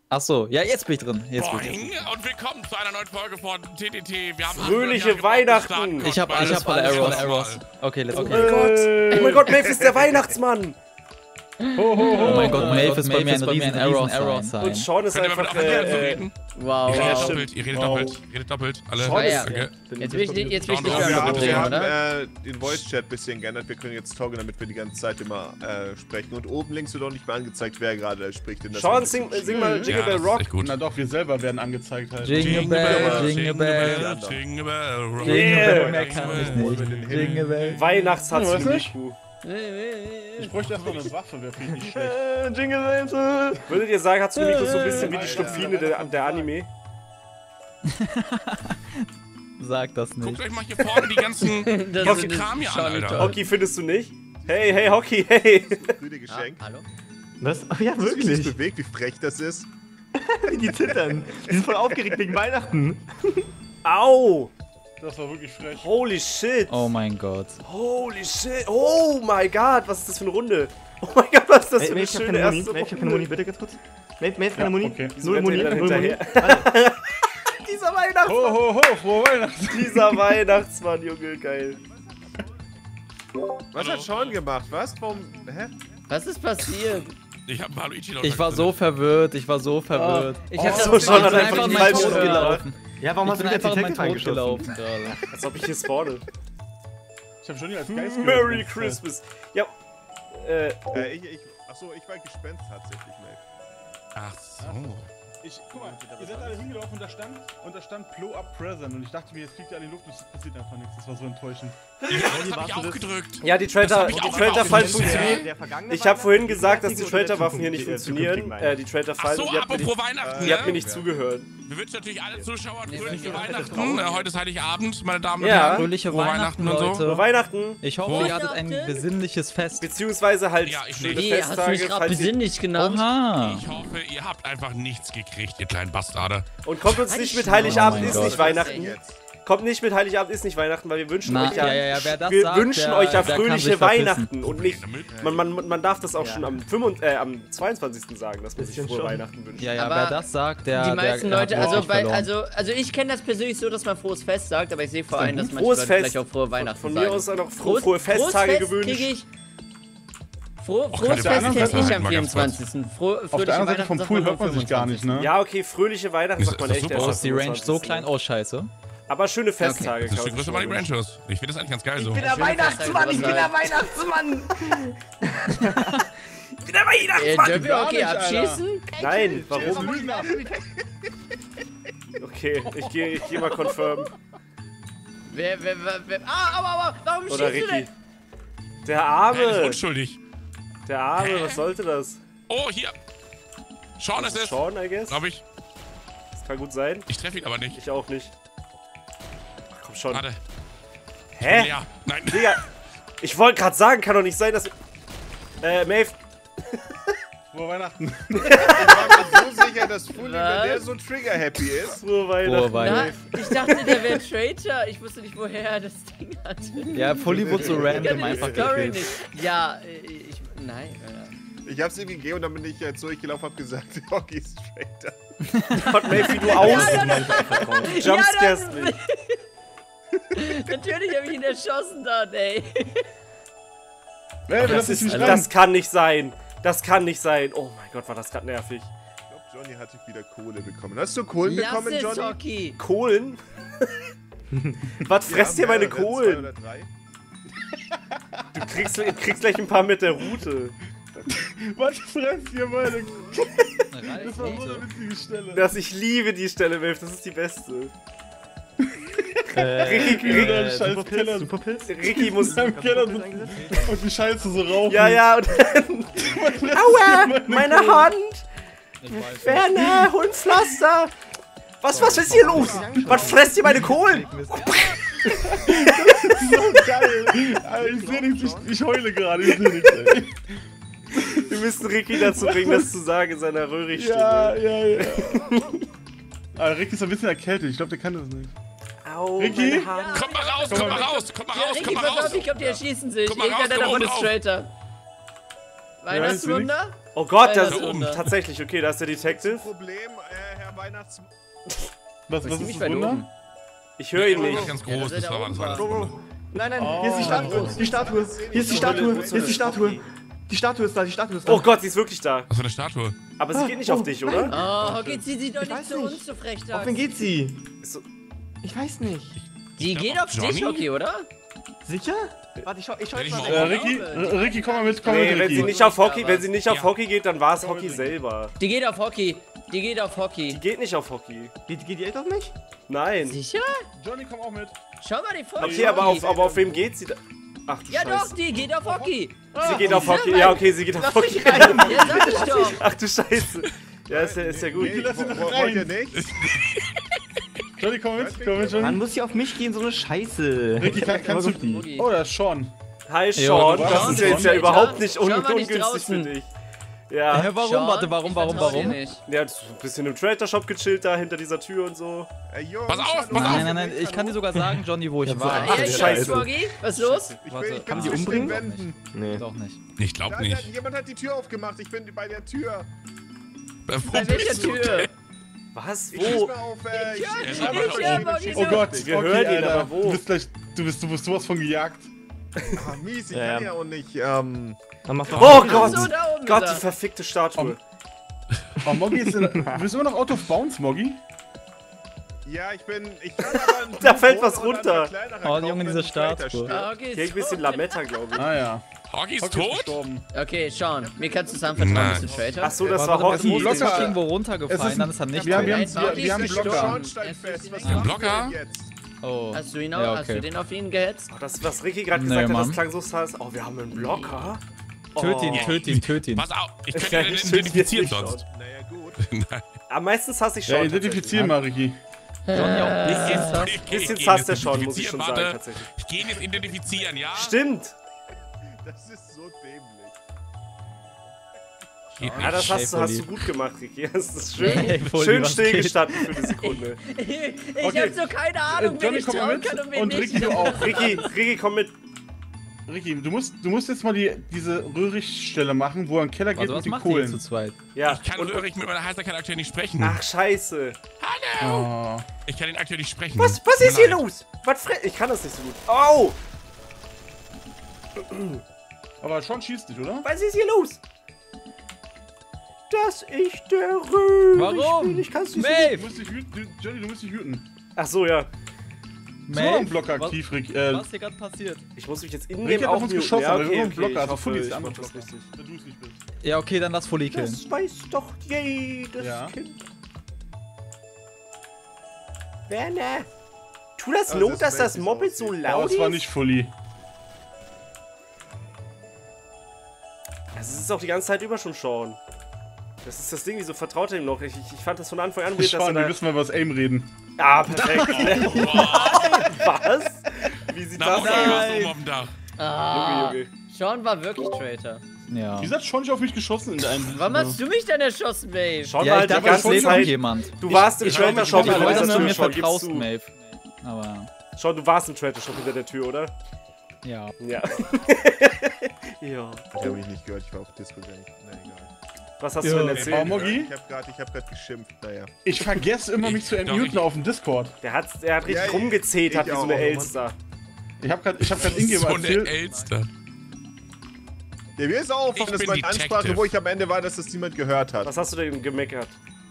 Achso, ja, jetzt bin ich drin. Jetzt bin ich Boing und willkommen zu einer neuen Folge von TTT. Wir haben Fröhliche Weihnachten! Ich hab alle Errors. Okay, let's go. Oh mein Gott, Maeve ist der Weihnachtsmann! Oh mein Gott, Maeve ist bei mir ein riesen Error sein. Und Sean ist einfach, Wow, Ihr redet wow. doppelt, ihr redet doppelt. Alle. Sean ist, Okay. Jetzt will ich nicht Wir mehr Wir abdrehen, haben oder? den Voice-Chat ein bisschen geändert. Wir können jetzt talken, damit wir die ganze Zeit immer sprechen. Und oben links wird auch nicht mehr angezeigt, wer gerade spricht. Sean, sing mal Jingle Bell Rock. Echt gut. Na doch, wir selber werden angezeigt halt. Jingle Bell, Jingle Bell. Jingle Bell, rock. Jingle Bell, mehr Jingle kann Bell. ich nicht. Jingle Bell. Weihnachtshatz für Miku. Ich bräuchte erstmal eine Waffe, wäre viel nicht schlecht. Jingle Bell. Würdet ihr sagen, Hatsune Miku so ein bisschen wie die Schlupfine der Anime? Sag das Guckt nicht. euch mal hier vorne die ganzen Kram hier an, Alter. Hockey findest du nicht? Hey, Hockey, hey! Rüde Geschenk. Hallo? Was? Ach ja, Wie sich wirklich. das bewegt, wie frech das ist. Die zittern. Die sind voll aufgeregt wegen Weihnachten. Au! Das war wirklich frech. Holy shit! Oh mein Gott. Holy shit! Oh my god, was ist das für eine Runde? Oh mein Gott, was ist das für eine Ich hab schöne keine Muni. erste Ich hab keine Muni, bitte ganz kurz. Maeve, keine Muni. okay. Null Muni, Rennt er null Muni. hinterher? Dieser Weihnachtsmann! Ho, ho, ho, frohe Weihnachten. Dieser Weihnachtsmann, Junge, geil. Was hat Sean gemacht? Was? Warum? Hä? Was ist passiert? Ich hab Maluigi noch Ich war so verwirrt, ich war so verwirrt. Ich hab so, das Sean hat bin einfach in die meinen falsche Tod Runde gelaufen. Ja, warum Ich hast du bin wieder einfach in meinen Detective Tod reingeschossen? gelaufen gerade. Als ob ich hier spawne. Ich hab schon nie als Geist gehört. Merry Christmas. Ja, Achso, ich war gespenst tatsächlich, Maeve. Ach so. Guck mal, ihr seid alle hingelaufen und da stand Blow Up Present und ich dachte mir, jetzt fliegt ihr alle in die Luft und es passiert einfach nichts. Das war so enttäuschend. Das hab ich auch gedrückt. ja, die Traitor-Fallen funktionieren. Der vergangene Ich habe vorhin Weihnachten gesagt, dass die zukünftige oder der Traitor-Waffen hier nicht zukünftigen funktionieren. Weihnachten? Die Traitor-Fallen. Ach so, apropos Weihnachten, Die habt mir ne? nicht zugehört. Wir wünschen natürlich alle Zuschauern fröhliche Weihnachten. Heute ist Heiligabend, meine Damen und Ja. Herren. Fröhliche Frohe Weihnachten, und so. Frohe Leute. Weihnachten. Ich hoffe, ihr hattet ein besinnliches Fest. Beziehungsweise halt Ja, ich schöne nicht. Wie, hast du mich Festtage. gerade Falls ihr, besinnlich genannt? Oha. Ich hoffe, ihr habt einfach nichts gekriegt, ihr kleinen Bastarde. und kommt uns nicht mit Oh Heiligabend mein ist Gott. nicht Weihnachten. Jetzt. Kommt nicht mit Heiligabend ist nicht Weihnachten, weil wir wünschen Na, euch ja, wer das wir sagt, wünschen euch ja der kann sich fröhliche verpissen. Weihnachten und nicht. Man darf das auch schon am 22. sagen, dass man sich Bisschen frohe schon. Weihnachten wünscht. Ja, Aber wer das sagt, der Die meisten der Leute, hat also, wirklich verloren. also ich kenne das persönlich so, dass man frohes Fest sagt, aber ich sehe vor allem, dass manche Frohes Leute Fest. vielleicht auch frohe Weihnachten Von sagen. mir aus auch noch frohe Festtage Fest gewünscht. kriege ich. Frohes kann ich Fest auf der kenne anderen ich Seite am mal ganz kurz. 24. Auf der Fröhliche anderen Seite Weihnachten vom sagt Pool man hört man am sich gar nicht, 25.. ne? Ja, okay, fröhliche Weihnachten Ist sagt man das echt super? erst Oh, am ist die Range so 25.. klein? Oh, scheiße. Aber schöne Festtage. Das ist die kann man größte sich Money schon wünschen. Branches. Ich finde das eigentlich ganz geil so. der Weihnachtsmann, ich bin der Weihnachtsmann! Dürfen wir okay nicht, abschießen? Nein, warum? Lügen ab. Okay, ich geh mal confirm. Wer, aber, warum Oder schießt du denn? Ricky. Der Er ist Arme. unschuldig. Der Arme, was sollte das? Oh, hier. Sean ist es, Sean, I guess? glaube ich. Das kann gut sein. Ich treffe ihn aber nicht. Ich auch nicht. Ach, komm schon. Warte. Hä? Ja, nein. Digga, ich wollte gerade sagen, kann doch nicht sein, dass wir... Maeve, Frohe Weihnachten. Ich war mir so sicher, dass Fully, wenn Was? der so trigger-happy ist. frohe Weihnachten. Frohe Weihnachten. Na, ich dachte, der wäre Traitor. Ich wusste nicht, woher er das Ding hatte. Ja, Fully wurde so Ich random kannte die einfach Story gekillt. nicht. Ja, nein. Ich hab's ihm gegeben und dann bin ich jetzt durchgelaufen und hab gesagt, Hockey ist straighter. Gott, Maeve, wie du aus... Jumpscarest Ja, mich. Natürlich habe ich ihn erschossen dann, ey. Ey, Das, das ist nicht das kann nicht sein. Das kann nicht sein. Oh mein Gott, war das gerade nervig. Ich glaube, Johnny hat wieder Kohle bekommen. Hast du Kohlen Lass bekommen, es, Johnny? Hockey. Kohlen? Was fresst ihr meine Kohlen? Oder drei? Du kriegst gleich ein paar mit der Route. Was fresst ihr meine? Das war so eine Reite. witzige Stelle. Ich liebe die Stelle, Maeve. Das ist die beste. Scheiß Superpilz? Ricky muss... Im Keller sitzen und die Scheiße so rauchen. Ja, und dann... Aua, meine Hand! Werner, hol ein Pflaster! Was ist hier los? Was fresst ihr meine Kohlen? So geil. Alter, ich seh nichts, ich heule gerade, ich seh nichts, ey. Wir müssen Ricky dazu bringen, das zu sagen in seiner Röhrig-Stimme. Ja. Aber Ricky ist ein bisschen erkältet, ich glaube, der kann das nicht. Au, Ricky? meine Hand. Kommt mal raus, kommt mal raus, kommt mal Ja, raus, Ricky, kommt mal pass raus. auf, ich glaube, die erschießen sich. Guck mal raus, Irgendeiner komm davon oben ist auf. Traitor. Weihnachtswunder? Oh Gott, das ist Weihnachtswunder. tatsächlich, okay, da ist der Detective. Problem, Herr Weihnachtsmann. Was ist Ziemlich das weit Wunder? oben. Ich höre ihn Das nicht. ist ganz Ja, groß, das ist das ja war das oben. Weihnachtswunder. Nein, hier ist die Statue. Die Statue. Hier ist die Statue. Hier ist die Statue. Die Statue ist da, die Statue ist da. Oh Gott, sie ist wirklich da. Was für eine Statue? Aber sie geht nicht auf dich, oder? Oh, geht sie doch Ich nicht weiß zu nicht. uns, so frech Auf wen geht sie? Ist so- Ich weiß nicht. Die geht auf Johnny? dich, okay, oder? Sicher? Warte, ich schau Stell dich mal. mal auf. Ricky, komm mal mit, Nee, wenn sie Ricky. nicht auf Hockey, Ja, wenn sie nicht auf ja. Hockey geht, dann war es Hockey selber. Die geht auf Hockey. Die geht auf Hockey. Die geht nicht auf Hockey. Geht die echt auf mich? Nein. Sicher? Johnny, komm auch mit. Schau mal die Folge. Okay, aber auf wem geht sie da? Ach du Ja Scheiße. doch, die geht auf Hockey. Sie geht auf Hockey. Ja, okay, sie geht auf Lass Hockey. mich rein. Ja, sag ich doch. Ach du Scheiße. Ja, ist ja gut. Nee, lass ihn doch wollt rein. ihr nicht? Johnny, komm mit, Johnny. Man muss hier auf mich gehen, so eine Scheiße. Ricky, kannst du... Mugi. Oh, da ist Sean. Hi Sean, du das warst ist ja jetzt ja Sean. überhaupt nicht Schau mal nicht ungünstig für draußen. dich. Ja. Warum? Sean, Warte, warum? ich vertrau dir nicht. Ja, du hast ein bisschen im Trader-Shop gechillt da hinter dieser Tür und so. Ey, Jungs, Pass auf, hallo. pass auf. Nein, ich kann dir sogar sagen, Johnny, wo ich war. Ja, ich Scheiße. weiß, Mugi. Was ist los? Ich Warte, bin kann die zwischen umbringen? den Wänden. Nee. Doch nicht. Ich glaub Ja, nicht. jemand hat die Tür aufgemacht, ich bin bei der Tür. Wo Bei welcher bist du Tür? denn? Was? Ich schieß Wo? mal auf, ich Ja, schieß die mal Tür, auf Mugi. Oh Gott, Wir hören ihn, Alter. aber wo? Du bist sowas von gejagt. Ah, mies, ich Ja, kann ja. ja auch nicht, Dann mach mal. Oh Ach Gott! so, da oben Gott, ist die er. verfickte Statue. Oh, Moggy ist in... Bist du immer noch out of bounds, Moggy? Ja, ich kann aber... Da fällt was runter. Oh, Junge, diese Statue. Ah, okay, Hier ein bisschen Lametta, glaube ich. Ah ja. Hockey ist Hockey ist tot? gestorben. Okay, Sean, mir kannst du sagen, vertrauen, Nein. bist du Traitor? Ach so, das Warte, war warte, Hockey. es ist Locker. irgendwo Es runtergefallen, ist- dann ist er nicht Wir haben, tot. wir haben Blocker. Schornsteinfest, was Ein machen Blocker? wir denn jetzt? Oh. Hast du ihn Ja, auch, hast du okay. den auf ihn gehetzt? Oh, das, was Ricky gerade Nee, gesagt hat, das Mann. klang so sass. Oh, wir haben einen Blocker. Töt ihn, Oh. töt ihn, töt ihn. Pass auf, ich Ja, könnte ich den töte identifizieren jetzt nicht sonst. Naja, gut. Am meisten hasse ich Ja, schon. identifizier mal, Ricky. Johnny auch nicht. Ich geh Bisschen ihn sass der jetzt schon, muss ich schon sagen, identifizieren, tatsächlich. warte. Ich gehe ihn jetzt identifizieren, ja? Stimmt. Das ist so dämlich. Geht Ja, das nicht. hast du gut gemacht, Ricky. Das ist schön, Hey, Fully, schön was stillgestanden für eine Sekunde. Ich Okay. hab so keine Ahnung, wen Johnny, ich komm mal trauen mit. kann und wen Und nicht. Ricky, du auch. Ricky, komm mit. Ricky, du musst jetzt mal diese Röhrichstelle machen, wo er in den Keller geht Warte, und was die macht ihr hier zu Kohlen. zweit? Ja, Ich kann Röhrig mit meiner Heißer-Charakter nicht sprechen. Ach, scheiße. Oh. Ich kann den Akteur nicht sprechen. Was Tut ist mir hier leid. los? Ich kann das nicht so gut. Oh, Aber Sean schießt dich, oder? was ist hier los? Das ist der Röhrig. Warum? Ich kann's nicht so Maeve! Du musst dich wüten, Johnny, du musst dich wüten. Ach so, ja. Ist noch ein Blocker aktiv, Ricky. Was ist hier gerade passiert? Ich muss mich jetzt in Ricky dem hat auf uns aufmuten. geschossen, Ja, aber wir okay, haben einen okay. Blocker, Ich also hoffe, Fully ist ich der mach andere das Blocker. richtig. Wenn du es nicht bist. Ja, okay, dann lass Fully killen. Das weiß doch jedes Ja. Kind. Werner, tu das Also, Not, das dass weiß das ich Moped auch so nicht. Aber laut es war ist? nicht Fully. Das ist auch die ganze Zeit über schon Sean. Das ist das Ding, wieso vertraut er ihm noch? Ich fand das von Anfang an weird, dass er Sean, wir da... müssen mal über das Aim reden. Ah, perfekt. Was? Wie sieht Na, das Mugi, aus? was oben auf dem Dach. Ah, Junge. Sean war wirklich Traitor. Ja. Wieso hat Sean nicht auf mich geschossen in einem... Warum hast du mich denn erschossen, Babe? Sean war Ja, ich halt die dachte, es ganze lebt noch Zeit... jemand. Du warst im ich Trader Shop Ich hinter wollte, dieser dass du Tür, mir Sean, gibst vertraust, du. Maeve. Aber, Sean, du warst im Trader Shop hinter der Tür, oder? ja. Ja. Ja. Ich habe mich nicht gehört, ich war auf Disco gar nicht. Na egal. Was hast du denn Oh, erzählt? Moggy? Ich hab grad geschimpft, naja. Ich vergesse immer, mich zu Doch, entmuten ich- auf dem Discord. Er hat richtig Ja, rumgezetert ich wie so eine auch, Elster. Ich hab grad Ingame So eine erzählt. Elster. Ja, mir ist auch Ich aufgefallen, dass bin meine Detective. Ansprache, wo ich am Ende war, dass das niemand gehört hat. Was hast du denn gemeckert?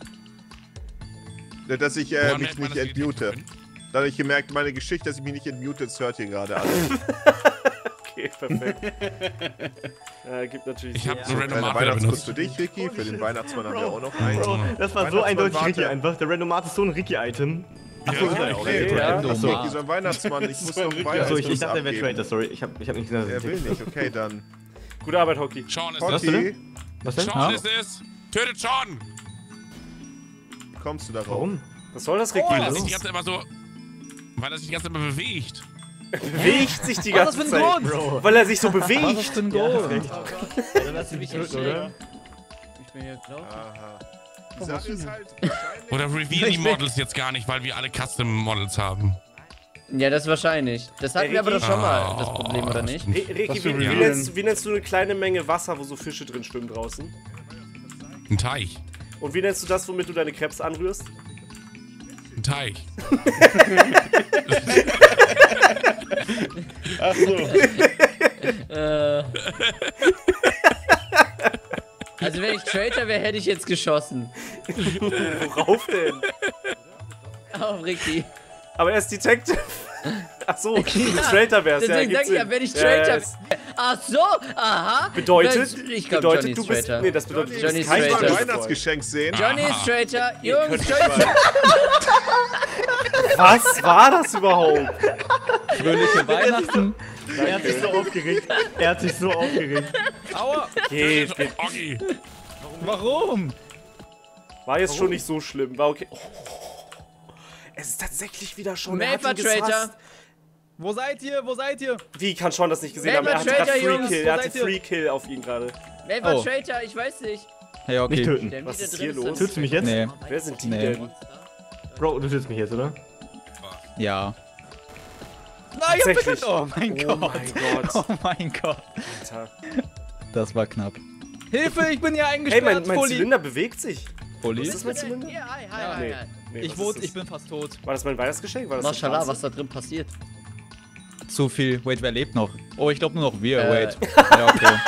Dass ich Woran mich merkt man, nicht dass ich entmute. Detective bin? Da habe ich gemerkt, meine Geschichte, dass ich mich nicht entmute, das hört ihr gerade alle. Okay, perfekt. Gibt natürlich... Ich habe Sinn. einen Random Kleiner Marker Weihnachtskuss benutzt. für dich, Ricky. Für den Weihnachtsmann haben wir auch noch einen. Bro, das war so Weihnachtsmann eindeutig Ricky warte. einfach. Der Randomat ist so ein Ricky-Item. Achso, Ja, okay, ja. Random. Achso. Ricky, so ein Weihnachtsmann. Ich muss noch einen Achso, ich Weihnachtskuss dachte, er wäre abgeben. Traitor, sorry. Ich hab nicht gesagt, Er dass will nicht, okay, dann. Gute Arbeit, Hockey. Sean ist es. Hockey, Was denn? Sean ist es. Tötet Sean. kommst du darauf? Warum? Was soll das, Ricky? Weil er sich die ganze Zeit immer so... Weil er sich die ganze Zeit immer bewegt. Bewegt sich die Was ist ganze das für ein Zeit. Grund? Weil er sich so Was ist bewegt. das für ein Grund? Dann lass mich hier Oder? stehen. Ich bin hier klaut. Aha. Die Sache ist halt wahrscheinlich... Oder revealen die Models jetzt gar nicht, weil wir alle Custom-Models haben. Ja, das wahrscheinlich. Das hatten wir aber doch schon mal, das Problem, oder nicht? Ricky, wie nennst du eine kleine Menge Wasser, wo so Fische drin schwimmen draußen? Ein Teich. Und wie nennst du das, womit du deine Krebs anrührst? Ein Teich. Ach so. Also wenn ich Traitor wäre, hätte ich jetzt geschossen. Worauf denn? Auf Ricky. Aber er ist Detective. Ach so, wenn du Traitor wärst. Deswegen Ja, sag ich ja, wenn ich Traitor wäre. Ach so, aha. Bedeutet, ich glaub, Johnny ist du bist. Traitor. Nee, das bedeutet, Johnny du ist bist kein Ich wollte ein Traitor. Weihnachtsgeschenk sehen. Johnny ist Traitor. Jungs, Traitor. Was war das überhaupt? Fröhliche Weihnachten. Er hat sich so aufgeregt. Er hat sich so aufgeregt. Aua. Geht. Oggi. Warum? War jetzt schon nicht so schlimm. War okay. Oh. Es ist tatsächlich wieder schon. Er hat ihn Maple Traitor. gehasst. Wo seid ihr? Wo seid ihr? Wie, kann Sean das nicht gesehen haben? Maple Er hatte gerade Traitor, Free Jungs, Kill. wo Er hatte seid ihr? Free Kill auf ihn gerade. Wer war Oh. Traitor? Ich weiß nicht. Hey, okay. Nicht töten. Der Was wieder ist hier drin los? Tötest du mich jetzt? Nee. Wer sind die Nee. denn? Bro, du tötest mich jetzt, oder? Ja. Nein, ich hab Tatsächlich. verkackt. Oh mein Oh Gott. mein Gott. Oh mein Gott. Alter. Das war knapp. Hilfe, ich bin hier Hey, eingesperrt, mein Fully. Zylinder bewegt sich. Fully? Ist das mein Zylinder? Ja, hi, Ja, hi, nee. hi. Nee, Ich was wurde, ist ich bin fast tot. War das mein Weihnachtsgeschenk? War das eine Maschallah, Straße? was da drin passiert. Zu viel. Wait, wer lebt noch? Oh, ich glaube nur noch wir. Äh. Wait. Ja, okay.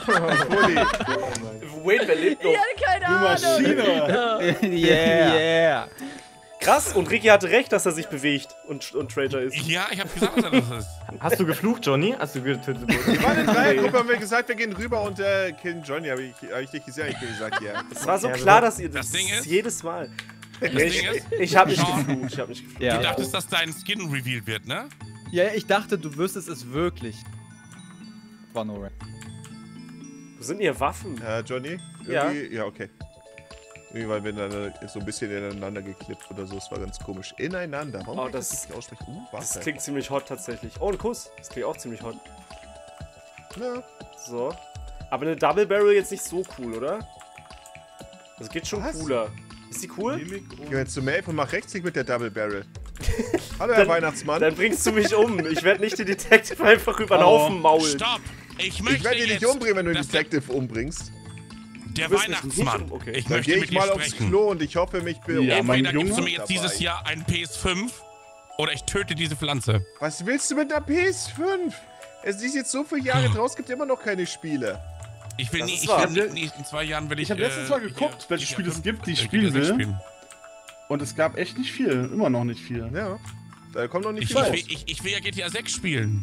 Wait, wer lebt noch? Ich hatte keine Ahnung. Maschine. Yeah. Krass, und Ricky hatte recht, dass er sich bewegt und Traitor ist. Ja, ich hab gesagt, dass er das ist. Hast du geflucht, Johnny? Hast du getötet? Wir waren in Dreiergruppe, haben wir gesagt, wir gehen rüber und killen Johnny. Hab ich dich gesehen? Ich hab gesagt, ja. Es war so Ja, klar, dass ihr Das Ding ist- jedes Mal. Das Ding ist, Ich hab nicht Sean, geflucht, ich hab nicht geflucht. du Ja. dachtest, dass dein Skin revealed wird, ne? Ja, ich dachte, du wüsstest es wirklich. War nur Red. Wo sind hier Waffen? Johnny? Ja. Irgendwie- Ja, okay. Irgendwie waren wir ineinander, so ein bisschen ineinander geklippt oder so. Es war ganz komisch. Ineinander. Warum Oh, kann ich das- nicht aussprechen? Das Warte. klingt ziemlich hot tatsächlich. Oh, ein Kuss. Das klingt auch ziemlich hot. Ja. So. Aber eine Double Barrel jetzt nicht so cool, oder? Das geht schon Was? cooler. Ist die cool? Geh jetzt zu Maeve und mach Rechtsklick mit der Double Barrel. Hallo, Herr Weihnachtsmann. Dann bringst du mich um. Ich werde nicht den Detective einfach über den Haufen maulen. Stopp! Ich möchte Ich werde dich nicht jetzt, umbringen, wenn du den dass Detective umbringst. Der wirst mich Weihnachtsmann. nicht okay. Ich Dann möchte gehe mit ich mal dir aufs sprechen. Klo und ich hoffe, mich Ja, mein Entweder gibst du Junge. mir jetzt dieses Jahr ein PS5 oder ich töte diese Pflanze. Was willst du mit einer PS5? Es ist jetzt so viele Jahre draus, gibt immer noch keine Spiele. Ich will Das nie, ist ich wahr. will nie, in 2 Jahren will ich. Ich habe letztens mal geguckt, welche Spiele es gibt, die ich spielen will. Und es gab echt nicht viel. Immer noch nicht viel. Ja. Da kommt noch nicht Ich viel raus. will ja GTA 6 spielen.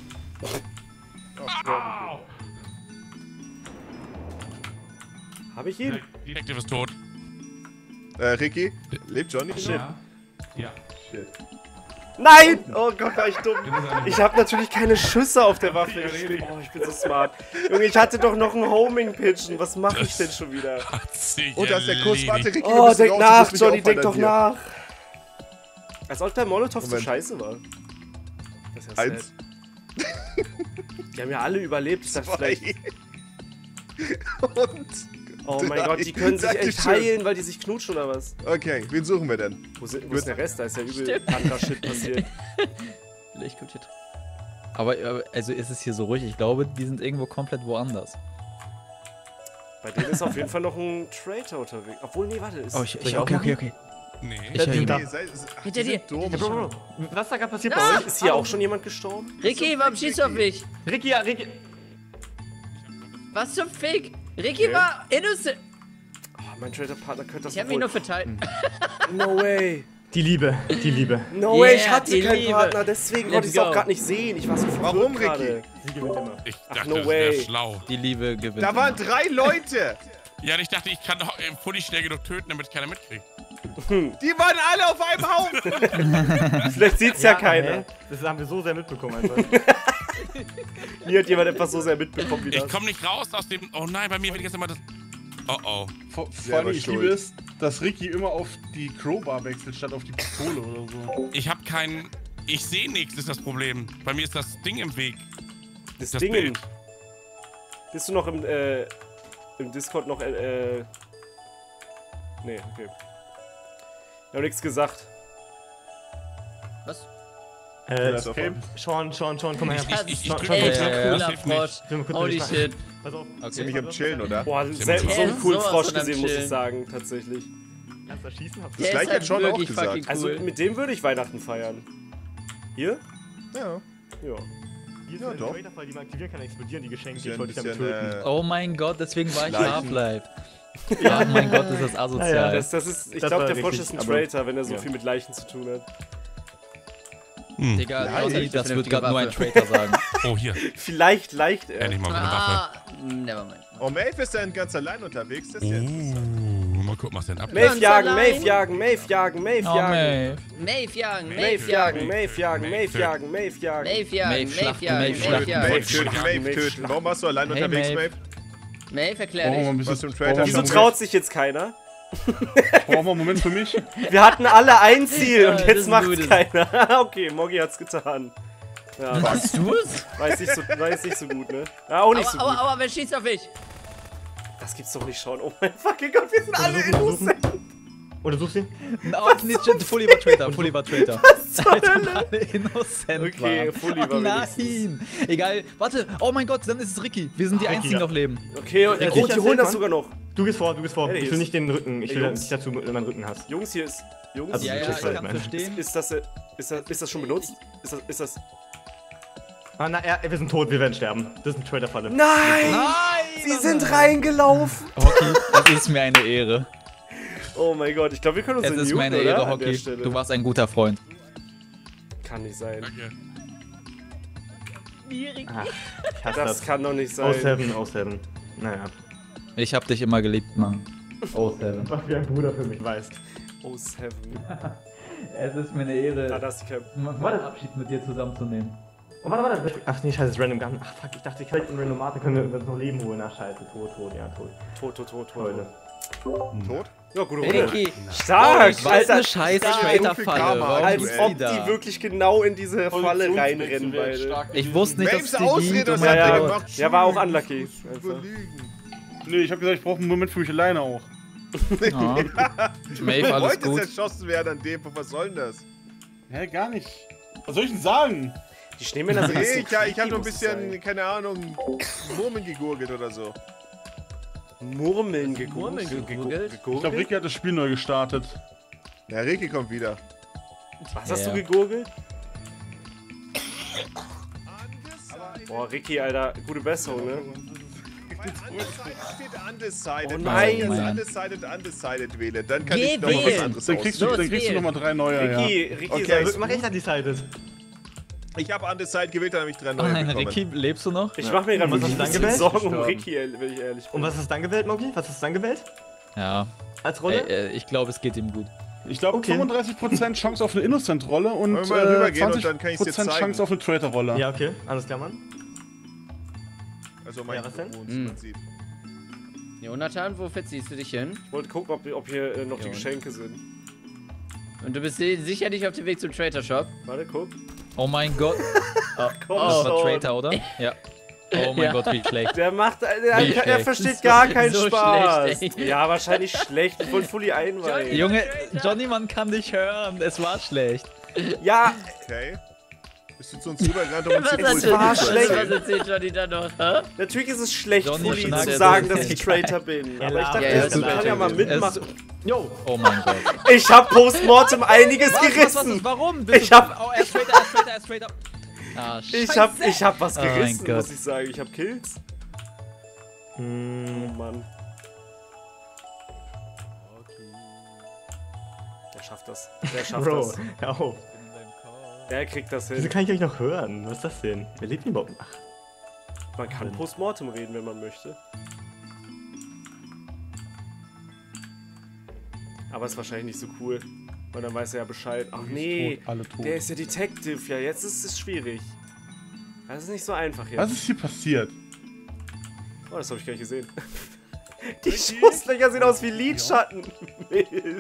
Hab ich ihn? Detective ist tot. Ricky, lebt Johnny? Shit. Ja. Nein! Oh Gott, war ich dumm. Ich habe natürlich keine Schüsse auf der Waffe. Ich bin so smart. Junge, ich hatte doch noch einen Homing Pigeon. Was mache ich denn schon wieder? Hat sich Und da ist der Kuss. Warte, Ricky, wir Oh, müssen denk raus, nach, du musst mich Johnny, denk auffallen doch an nach. Als ob der Molotov so Moment. scheiße war. Das ist ja dir. sad. Die haben ja alle überlebt. Ich dachte Zwei. vielleicht, Und. oh mein drei. Gott, die können sich echt Dankeschön. heilen, weil die sich knutschen oder was? Okay, wen suchen wir denn? Wo ist der Rest? Da ist ja übel anderer Shit passiert. Vielleicht gut jetzt. Aber also ist es hier so ruhig? Ich glaube, die sind irgendwo komplett woanders. Bei denen ist auf jeden Fall noch ein Traitor unterwegs. Obwohl, nee, warte. Ist, Oh, okay. Nee. Ich höre ihn. Nee, Hinter dir. Dumm. Bro, Bro, was da gerade passiert Ah! bei euch? ist hier auch schon jemand gestorben? Ricky, warum schießt du auf mich? Ricky, ja, Ricky. Was zum Fick? Ricky Okay. war innocent. Oh, mein Traitor-Partner könnte das Ich hab mich nur verteilt. No way. Die Liebe, die Liebe. No way, ich Yeah, hatte die keinen Liebe. Partner, deswegen Let's konnte ich es auch go. gerade nicht sehen. Ich war so verwirrt Warum, Ricky? gerade. Sie gewinnt immer. Ich Ach, dachte, no das wäre way. schlau. Die Liebe gewinnt. Da waren immer. 3 Leute. Ja, und ich dachte, ich kann doch Fully schnell genug töten, damit keiner mitkriegt. Die waren alle auf einem Haufen. Vielleicht sieht's ja keiner. hä? Das haben wir so sehr mitbekommen einfach. Nie hat jemand etwas so sehr mitbekommen wie Ich das. komme nicht raus aus dem. Oh nein, bei mir wird jetzt immer das. Oh oh. Vor Selber allem, ich schuld. liebe es, dass Ricky immer auf die Crowbar wechselt, statt auf die Pistole oder so. Ich habe keinen. Ich sehe nichts, ist das Problem. Bei mir ist das Ding im Weg. Das Das Ding. Bild. Bist du noch im Discord noch, nee, okay. Ich hab nichts gesagt. Was? Sean, komm her. Ich Sean, Ey, das cooler hilft nicht. Frosch. Holy shit. Pass auf. Ziemlich am Chillen, oder? Boah, Der so einen coolen sowas Frosch von am gesehen, muss ich Chillen. sagen, tatsächlich. Lass das schießen. Hab's Der gleiche ist hat Sean auch wirklich gesagt. fucking Also cool. mit dem würde ich Weihnachten feiern. Hier? Ja. Ja. Hier Ja, ist doch. ein Traitor-Fall, die man aktivieren kann, explodieren die Geschenke. Bisschen, Ich wollte dich damit bisschen, töten. Oh mein Gott, deswegen war ich Leichen. Half-Life. Ja, oh mein Gott, ist das asozial. Ja, Das ist, ich Das glaube, war der Frosch richtig, ist ein aber- Traitor, wenn er so ja. viel mit Leichen zu tun hat. Digga, Nein, Johnny, ich das wird vernünftige gerade nur ein Waffe. Traitor sagen. Oh, hier. Vielleicht leicht er. Endlich mal mit einer Waffe. Ah, nevermind. Oh, Maeve ist dann ganz allein unterwegs. Das ist ja interessant. Mal gucken, was denn ab. Maeve Ganz jagen, allein. Maeve jagen, Maeve jagen, Maeve Oh, jagen. Maeve jagen, Maeve Maeve jagen, jagen. Maeve jagen, Maeve jagen, Maeve jagen. Maeve jagen, Maeve Maeve schlachten, jagen, Maeve Maeve schlachten. jagen. Maeve töten, Maeve Maeve töten. Warum warst du allein Hey, unterwegs, Maeve. Maeve? Maeve, erklär Brauchen wir ein dich. Was bisschen. zum Traitor? Wieso traut sich jetzt keiner? Brauchen wir einen Moment für mich? Wir hatten alle ein Ziel Ja, und das jetzt ist macht's gut. keiner. Okay, Moggi hat's getan. Ja, Hast du es? weiß nicht so gut, ne? Ja, auch nicht so gut. Aua, wer schießt auf mich? Das gibt's doch nicht schon. Oh mein fucking Gott, wir sind alle innocent. Oder suchst du? Oh, nicht Fully war Traitor, Fully war Traitor. Zur Hölle. Alle innocent Okay, waren. Fully war Oh wenigstens. nein! Egal, warte. Oh mein Gott, dann ist es Ricky. Wir sind die Ricky, Einzigen ja. auf Leben. Okay, und Ja, die sicher, holen das Mann. sogar noch. Du gehst vor. Ja, Ich will nicht den Rücken. Ich Ey, will Jungs. nicht dazu meinen Rücken hast. Jungs, hier ist. Jungs, Also, Ja, ja, check's ich halt, kann man. verstehen. ist das schon benutzt? Ist das. Ah, na, wir sind tot, wir werden sterben. Das ist ein Traitor-Falle. Nein! Nein! Sie sind reingelaufen! Hockey, es ist mir eine Ehre. Oh mein Gott, ich glaube, wir können uns Es in ist muten, meine oder? Ehre, An der Hockey. Stelle. Du warst ein guter Freund. Kann nicht sein. Danke. Schwierig. Ich hasse Das kann doch nicht sein. Aushelfen. Naja. Ich hab dich immer geliebt, Mann. Oh, Seven. Was wie ein Bruder für mich weißt. Oh, Seven. Es ist mir eine Ehre, Ah, das ist die Cap. meinen Abschied mit dir zusammenzunehmen. Oh, warte. Ach nee, scheiße, das ist Random Gun. Ach fuck, ich dachte, ich hätte einen Random Mate, können wir uns noch Leben holen. Ach scheiße, tot, ja, tot. Tot. Leute. Tot? Ja, gute Runde. Ricky. Stark! Was Alter, eine scheiß Traitor-Falle. Karma, Warum als ist ob die da? die wirklich genau in diese Falle reinrennen beide. Ich wusste nicht, dass Maves es die Ausrede, gibt. das Oh mein hat er Gott. gemacht. Ja, war auch unlucky. Einfach. Überlegen. Nee, ich hab gesagt, ich brauche einen Moment für mich alleine auch. Ja. Maeve, alles Heute gut. ist erschossen werden an dem, was soll denn das? Hä, gar nicht. Was soll ich denn sagen? Die Schneemänner sind Nee, so ich hab creepy, nur ein muss ich bisschen, sagen. keine Ahnung, Murmeln gegurgelt oder so. Murmeln gegoogelt. Murmeln gegoogelt? Ich glaube, Ricky hat das Spiel neu gestartet. Ja, Ricky kommt wieder. Was hast Ja. du gegurgelt? Boah, Ricky, Alter, gute Besserung, ne? Steht undecided. Oh nein. Wenn ich Mann. jetzt undecided wähle, dann kann Geh ich noch mal was wählen. anderes Dann kriegst du, Los, dann kriegst du wählen. nochmal 3 neue, Ricky, Okay, sag's Mach gut. ich undecided. Ich habe undecided gewählt, dann habe ich 3 Oh neue nein, bekommen. Ricky, lebst du noch? Ich mach mir gerade Und was wirklich ein hast du bisschen dann Sorgen um gewählt? Ricky, wenn ich ehrlich bin. Und was hast du dann gewählt, Mogi? Was hast du dann gewählt? Ja. Als Rolle? Ich glaube, es geht ihm gut. Ich glaube, Okay. 35% Chance auf eine Innocent-Rolle und Wollen wir mal rübergehen und dann kann ich's dir 20% zeigen. Chance auf eine Traitor-Rolle. Ja, okay. Alles klar, Mann. Also mein Ja, was denn? Prinzip. Jonathan, wo verziehst du dich hin? Ich wollte gucken, ob hier noch die Geschenke sind. Und du bist sicher nicht auf dem Weg zum Trader Shop? Warte, guck. Oh mein Gott. Komm Das war schon. Traitor, oder? Ja. Oh mein Ja. Gott, wie schlecht. Der macht, Wie er schlecht. versteht gar keinen so Spaß. schlecht, ey. Ja, wahrscheinlich schlecht. Ich wollte Fully einweihen. Junge, Johnny, man kann dich hören. Es war schlecht. Ja, Okay. Bist du zu uns rübergerannt, um uns Was die hast Pulse war zu schlecht. erzählen? Was erzählt Johnny da noch? Hä? natürlich ist es schlecht, Johnny Fully schnackt zu jetzt sagen, so. dass ich Traitor bin. Aber ich dachte, Ja, das ja, kann ja mal mitmachen. Yo! Oh mein Gott. Ich hab Postmortem einiges gerissen. Warum? Ich hab- Oh, er ist Traitor, er ist Traitor. Ah, scheiße. Ich hab was Oh mein gerissen, Gott. muss ich sagen. Ich hab Kills. Oh Mann. Der schafft das. Der schafft Bro, das. hör auf. Der kriegt das Wieso hin. kann ich euch noch hören? Was ist das denn? Wer lebt denn überhaupt? Ach, Man kann Postmortem reden, wenn man möchte. Aber ist wahrscheinlich nicht so cool. Weil dann weiß er ja Bescheid. Ach nee, Tot, alle tot. der ist ja Detective. Ja, jetzt ist es schwierig. Das ist nicht so einfach jetzt. Was ist hier passiert? Oh, das habe ich gar nicht gesehen. Die Schusslöcher sehen aus wie Lidschatten. Milf.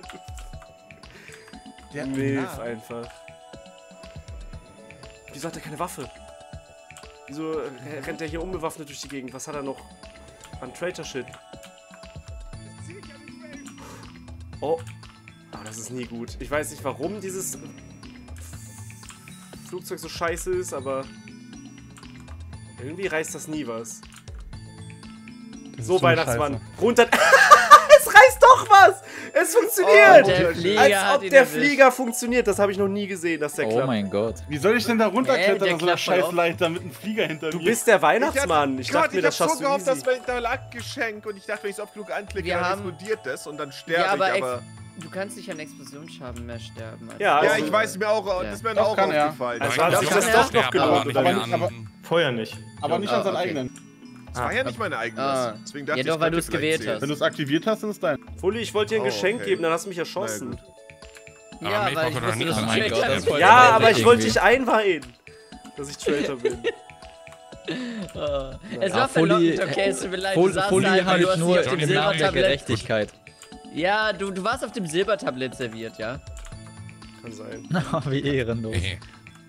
Milf einfach. Wieso hat er keine Waffe? Wieso rennt er hier unbewaffnet durch die Gegend? Was hat er noch an Traitor-Shit? Oh. Aber das ist nie gut. Ich weiß nicht, warum dieses Flugzeug so scheiße ist, aber irgendwie reißt das nie was. So, Weihnachtsmann. Runter. Es reißt doch was! Es funktioniert! Oh, der Flieger Als hat ob ihn der erwischt. Flieger funktioniert. Das habe ich noch nie gesehen, dass der Oh klappt. mein Gott. Wie soll ich denn da runterklettern der an so einer klappt mal auf. Scheißleiter mit einem Flieger hinter Du mir? bist der Weihnachtsmann. Ich dachte mir, das ich hab schaffst so du gehofft, easy. da lag Geschenk und ich dachte, wenn ich es oft genug anklicke, Wir dann haben- explodiert das und dann Ja, sterbe aber ich, aber... du kannst nicht an Explosionsschaden mehr sterben. Also Ja, Ja, also- ich weiß, mir auch, das ist mir Doch, auch kann er. aufgefallen. Also Ja, hat ich sich glaub, das ja, doch noch ja, gelohnt, aber oder nicht nicht? aber- Feuer nicht. Aber nicht an seinen okay. eigenen. Das war ja nicht meine eigene. Ah. Deswegen dachte Ja, doch, ich, weil du es könnte gewählt vielleicht hast. Wenn du es aktiviert hast, dann ist dein. Fully, ich wollte dir ein Oh, Geschenk okay. geben, dann hast du mich Na erschossen. gut. Aber Ja, Maple weil ich konnte doch wusste, nicht dass an du mein einen Gott, sterben. das voll- Ja, Ja, aber ich wollte irgendwie. dich einweihen, dass ich Traitor bin. Es war verlockend, okay, es tut mir leid. Du saßt Folie da einfach, halt du hast nur hier auf Johnny dem im Namen der Silbertablett. Gerechtigkeit. Ja, du warst auf dem Silbertablett serviert, ja? Kann sein. Wie ehrenlos. Hehe.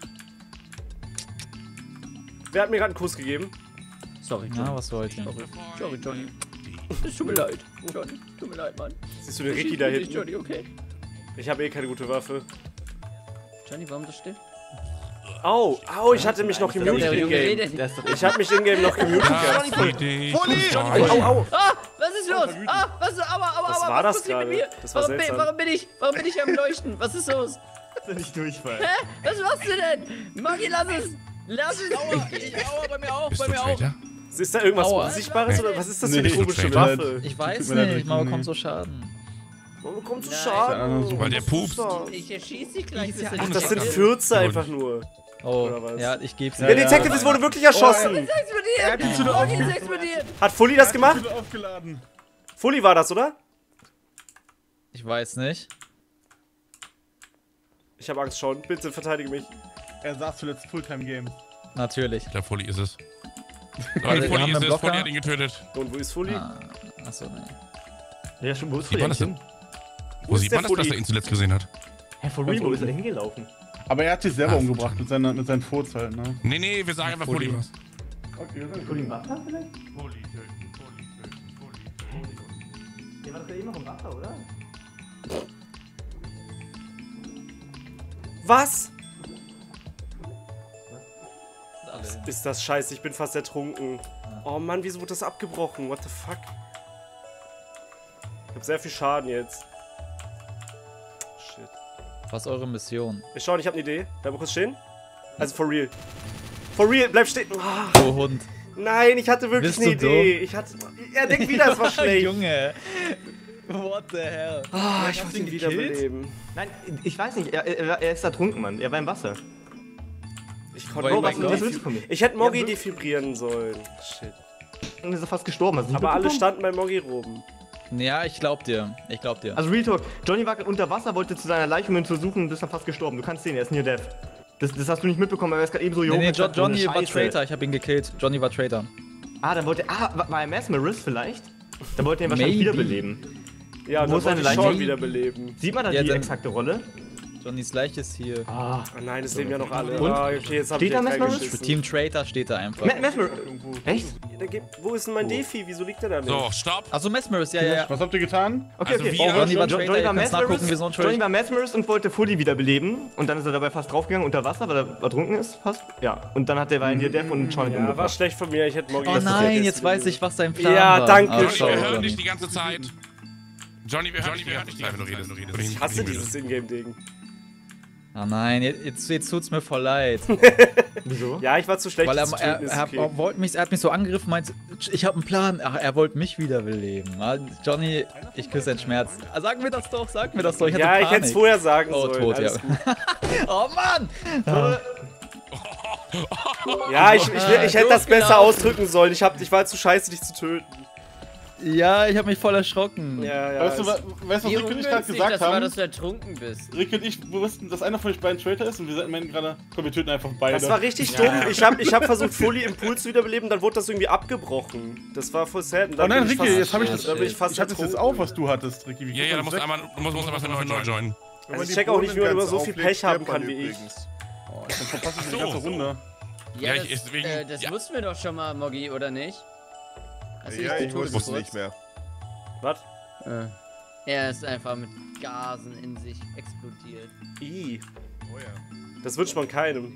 Wer hat mir gerade einen Kuss gegeben? Sorry, Na, was wollt ihr? Sorry, Johnny. Es tut mir leid. Johnny, tut mir leid, Mann. Siehst du den Ricky da hinten? Johnny, okay. Ich habe eh keine gute Waffe. Johnny, warum so still? Au, ich hatte mich noch gemutet Der Junge in-game. redet. Der ist doch Ich habe mich in-game noch gemutet gehabt. Au. Ah, was ist los? Ah, was ist, aua, Was war das passiert mit gerade? mir? Das war warum, seltsam. warum bin ich am Leuchten? Was ist los? nicht Durchfall. Hä? Was machst du denn? Maggi, lass es! Lass es! Aua, bei mir auch, Bist du Traitor? Ist da irgendwas Aua. Unsichtbares oder was ist das für eine Nee, komische tut mir leid. Waffe? Ich weiß Tut mir leid, nicht, man Ricky, bekommt nee. so Schaden. Warum kommt zu Nein. Schaden? Weil der pupst. Ich erschieß dich gleich. Ist ja bis Ach, in das die sind Ecke. Fürze einfach nur. Oh, Oder was? ja, ich geb's Der Detective ist wurde wirklich erschossen. Explodiert! Maggi ist explodiert! Hat Fully das gemacht? Wieder aufgeladen. Fully war das, oder? Ich weiß nicht. Ich habe Angst schon. Bitte verteidige mich. Er saß zuletzt Fulltime-Game. Natürlich. Der Fully ist es. Also, wir Fully haben ist einen es. Blocker. Fully hat ihn getötet. Und wo ist Fully? Ah, achso, nee. Ja, schon, wo ist Sieht man das denn? denn? Wo ist sieht der man das, dass Fully? er ihn zuletzt gesehen hat? Hä, for real, wo ist er hingelaufen? Aber er hat sich selber Ah, umgebracht mit seinen Furz halt, ne? Nee, wir sagen einfach Fully was. Okay, Fully im Wasser vielleicht? Der war doch eben noch im Wasser, oder? Was? Ist das scheiße, ich bin fast ertrunken. Oh Mann, wieso wurde das abgebrochen? What the fuck? Ich hab sehr viel Schaden jetzt. Shit. Was ist eure Mission? Ich hab eine Idee. Bleib mal kurz stehen. Also for real. For real, bleib stehen. Ah, Oh, Hund. nein, ich hatte wirklich Bist eine du Idee. Ich hatte. Er denkt wieder, es war schlecht. Junge. What the hell? Ah, ich Hast wollte du ihn ihn wiederbeleben. Nein, ich weiß nicht, er ist ertrunken, Mann. Er war im Wasser. Ich Weil- konnte Oh Moggi mein Gott. Was willst du von mir? Ich hätte Moggi Ja, defibrieren sollen. Shit. Dann ist er fast gestorben. Hast du nicht Aber alle mitbekommen? standen bei Moggi rum. Ja, ich glaub dir. Ich glaub dir. Also Real Talk, Johnny war gerade unter Wasser, wollte zu seiner Leiche, um ihn zu suchen und ist dann fast gestorben. Du kannst sehen, er ist near death. Das hast du nicht mitbekommen, aber er ist gerade eben so Nee, gesagt, so eine Johnny war Scheiße. Traitor. Ich hab ihn gekillt. Johnny war Traitor. Ah, dann wollte er. Ah, war er Mesmerist vielleicht? Dann wollte er ihn wahrscheinlich Maybe. wiederbeleben. Ja, Wo dann ist seine wollte ich Leiche? Sean wiederbeleben. Sieht man da Ja, die dann- exakte Rolle? Johnnys Leiche ist hier. Ah. Oh nein, es leben ja noch alle. Und? Ah, okay, jetzt hab Steht ich da echt Mesmerist? reingeschissen. Team Traitor steht da einfach. Mesmer. Echt? Wo ist denn mein Defi? Wieso liegt der da nicht? So, stopp. Achso, Mesmerist, ja. Was habt ihr getan? Okay, Also okay. wir- Johnny war Traitor, Johnny ihr war kannst nachgucken, wir sind Mesmerist, schuld. Johnny war Mesmerist und wollte Fully wiederbeleben. Und dann ist er dabei fast draufgegangen unter Wasser, weil er ertrunken ist, fast. Ja. Und dann hat der in dir Death und Johnny Ja, war umgebracht. schlecht von mir. Ich hätte Moggi Oh das nein, jetzt jetzt weiß ich, was dein Plan Ja, war. danke Ah, Johnny, schön. wir schau, hören dich Johnny. die ganze Zeit. Johnny, wir hören dich die ganze Zeit, wenn du redest. Ich hasse dieses Ingame-Ding. Ah nein, jetzt tut's mir voll leid. Wieso? Ja, ich war zu schlecht, Weil das zu töten, ist er hat mich so angegriffen, meint, ich habe einen Plan. Ach, er wollte mich wiederbeleben. Ah, Johnny, ich küsse deinen Schmerz. Ah, sag mir das doch, sag mir das doch. Ich hatte Ja, ich Panik. hätte es vorher sagen Oh, sollen. tot, Alles ja. gut. Oh Mann! Ja, ich hätte das besser ausdrücken sollen. Ich war zu scheiße, dich zu töten. Ja, ich habe mich voll erschrocken. Ja, Weißt du, ist- was Wie Rick und ich gerade ungünstig gesagt das war, haben? dass du ertrunken bist. Rick und ich wussten, dass einer von euch beiden Traitor ist und wir meinen gerade, komm, wir töten einfach beide. Das war richtig dumm. Ich hab versucht, Fully Impuls zu wiederbeleben, dann wurde das irgendwie abgebrochen. Das war voll sad. Und Oh dann nein, bin ich Ricky, fast- jetzt habe ich das. dann bin ich fast Ich hatte es jetzt ertrunken. auch, was du hattest, Ricky. Wie Ja, kriegt da man musst das du weg? einmal, musst einfach neu joinen. Also ich check auch nicht, wie man immer so viel Pech haben kann wie ich. Oh, dann verpasse ich die So. ganze Runde. Ja, Ja, ich- das, deswegen- das ja. wussten wir doch schon mal, Moggi, oder nicht? Hast du Ja, nicht ich den wusste es Todesfurz? nicht mehr. Was? Er ist einfach mit Gasen in sich explodiert. I. Oh ja. Das wünscht man keinem.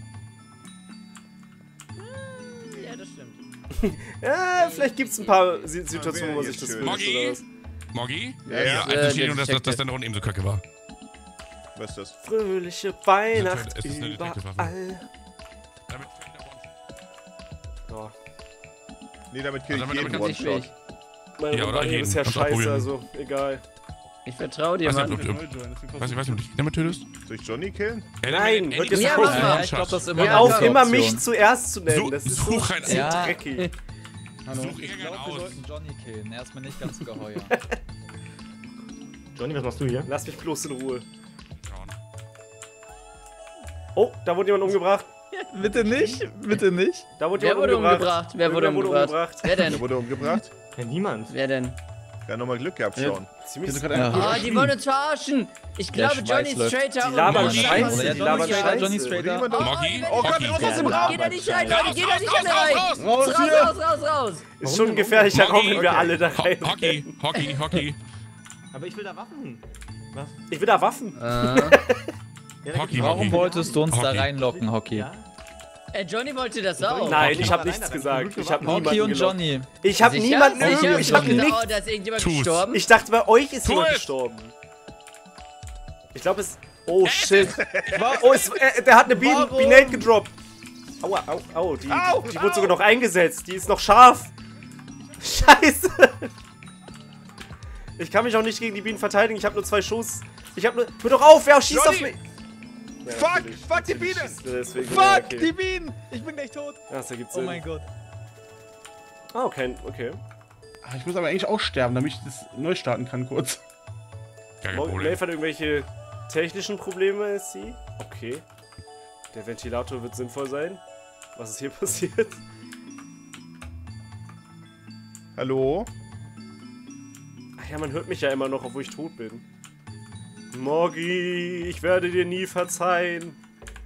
Ja, das stimmt. Ja, vielleicht gibt es ein paar Situationen, wo man sich das Schön. wünscht oder was. Moggi? Ja, ja. Entschuldigung, dass Detective. deine Runde eben so kacke war. Was ist das? Fröhliche Weihnacht Es ist eine Detective-Waffe. überall. Damit Ja. Nee, damit kill ich Also damit jeden kannst du One-Shot. nicht Meine Ja, oder Runde jeden. ist ja Kannst scheiße, ausprobieren. also egal. Ich vertraue dir, Was Mann. denn? Ich will neu joinen, deswegen Weiß versuch- ich, ob du dich damit tötest? Soll ich Johnny killen? Nein, hört das das Ja, auf. mach mal. Ja, ich glaube, das ist immer Hört eine auf, gute immer Option. mich zuerst zu nennen. Das ist so Such ein Ja. dreckig. Hallo. Such Ich Ärger glaube, wir aus. sollten Johnny killen. Er ist mir nicht ganz geheuer. Johnny, was machst du hier? Lass mich bloß in Ruhe. Schauen. Oh, da wurde jemand umgebracht. Bitte nicht, bitte nicht. Da wurde Wer jemand wurde umgebracht? Wer wurde Irgendwer umgebracht? Wer denn? Der wurde umgebracht. Ja, niemand. Wer denn? Ja, nochmal Glück gehabt, Ja. Sean. Ziemlich Ich hatte Ja. gerade Ah, die wollen uns verarschen. Ich glaube, Schweiß Johnny ist läuft. Straighter. Die labern und- Scheiße, Ja, die labern Johnny Scheiße. Johnny Straighter. Jemand Oh, Moggi? oh Gott, Hocki. raus aus dem Geh Raum! da nicht rein, Raus, Leute, geh da nicht alle raus, rein. raus, raus, Raus, hier. raus. Ist schon ein gefährlicher Raum, wenn wir Okay. alle da rein. Hocki. Aber ich will da Waffen hin. Was? Ich will da Waffen. Hocki, Warum Moggi. wolltest du uns da Hockey. reinlocken, Hockey? Ja? Johnny wollte das auch. Nein, Hockey. ich habe Nein, nichts nein, gesagt. Ich habe Hockey niemanden und gelockt. Johnny. Ich habe Sicher? niemanden Sicher? irgendwie. Ich habe dachte, nichts. oh, da ist irgendjemand Tu's. gestorben. Ich dachte, bei euch ist Tu jemand es! gestorben. Ich glaube, es. Oh shit. Oh, der hat eine Warum? Binate gedroppt. Aua, au, au. Die wurde sogar noch eingesetzt. Die ist noch scharf. Scheiße. Ich kann mich auch nicht gegen die Bienen verteidigen. Ich habe nur 2 Schuss. Ich habe nur. Hör doch auf, wer schießt auf Johnny! mich? Ja, Fuck, natürlich. fuck die Natürlich Biene! schießt er deswegen. Fuck, Ja, okay. die Bienen! Ich bin gleich tot. Ja, das ergibt Oh Sinn. mein Gott. Ah, okay, okay. Ah, ich muss aber eigentlich auch sterben, damit ich das neu starten kann kurz. Kein Maeve Problem. hat irgendwelche technischen Probleme, ist sie? Okay. Der Ventilator wird sinnvoll sein. Was ist hier passiert? Hallo? Ach ja, man hört mich ja immer noch, obwohl ich tot bin. Moggi, ich werde dir nie verzeihen.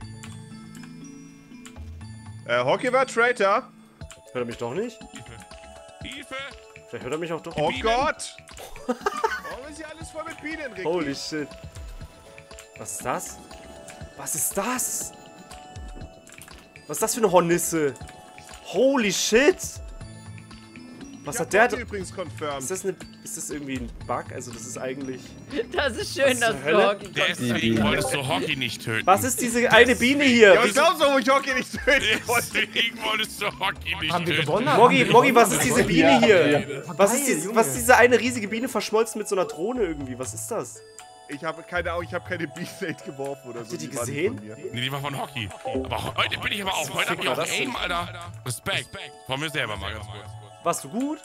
Hockey war Traitor. Hört er mich doch nicht? Hilfe! Vielleicht hört er mich auch doch. Oh Bienen. Gott! Warum ist hier alles voll mit Bienen, Ricky? Holy shit. Was ist das? Was ist das? Was ist das für eine Hornisse? Holy shit! Was Ich hat hab der... Hockey übrigens confirmed. Ist das irgendwie ein Bug? Also das ist eigentlich... Das ist schön, dass zur Hölle? Hockey Deswegen wolltest du Hocki nicht töten. Was ist diese eine Biene hier? Ja, was glaubst du, wo ich Hockey nicht töten wollte? Deswegen wolltest du Hocki nicht Haben wir töten. gewonnen? Moggi, was ist diese Biene hier? Was Geil, ist, Junge. was ist diese eine riesige Biene verschmolzen mit so einer Drohne irgendwie? Was ist das? Ich habe keine Ahnung, ich habe keine Beat geworfen oder so. ihr die waren gesehen? von mir. Nee, die war von Hockey. Aber heute bin ich aber auch. Heute hab ich war auch das denn? Aim, Alter. Respekt. Von mir selber mal ganz kurz. Warst du gut?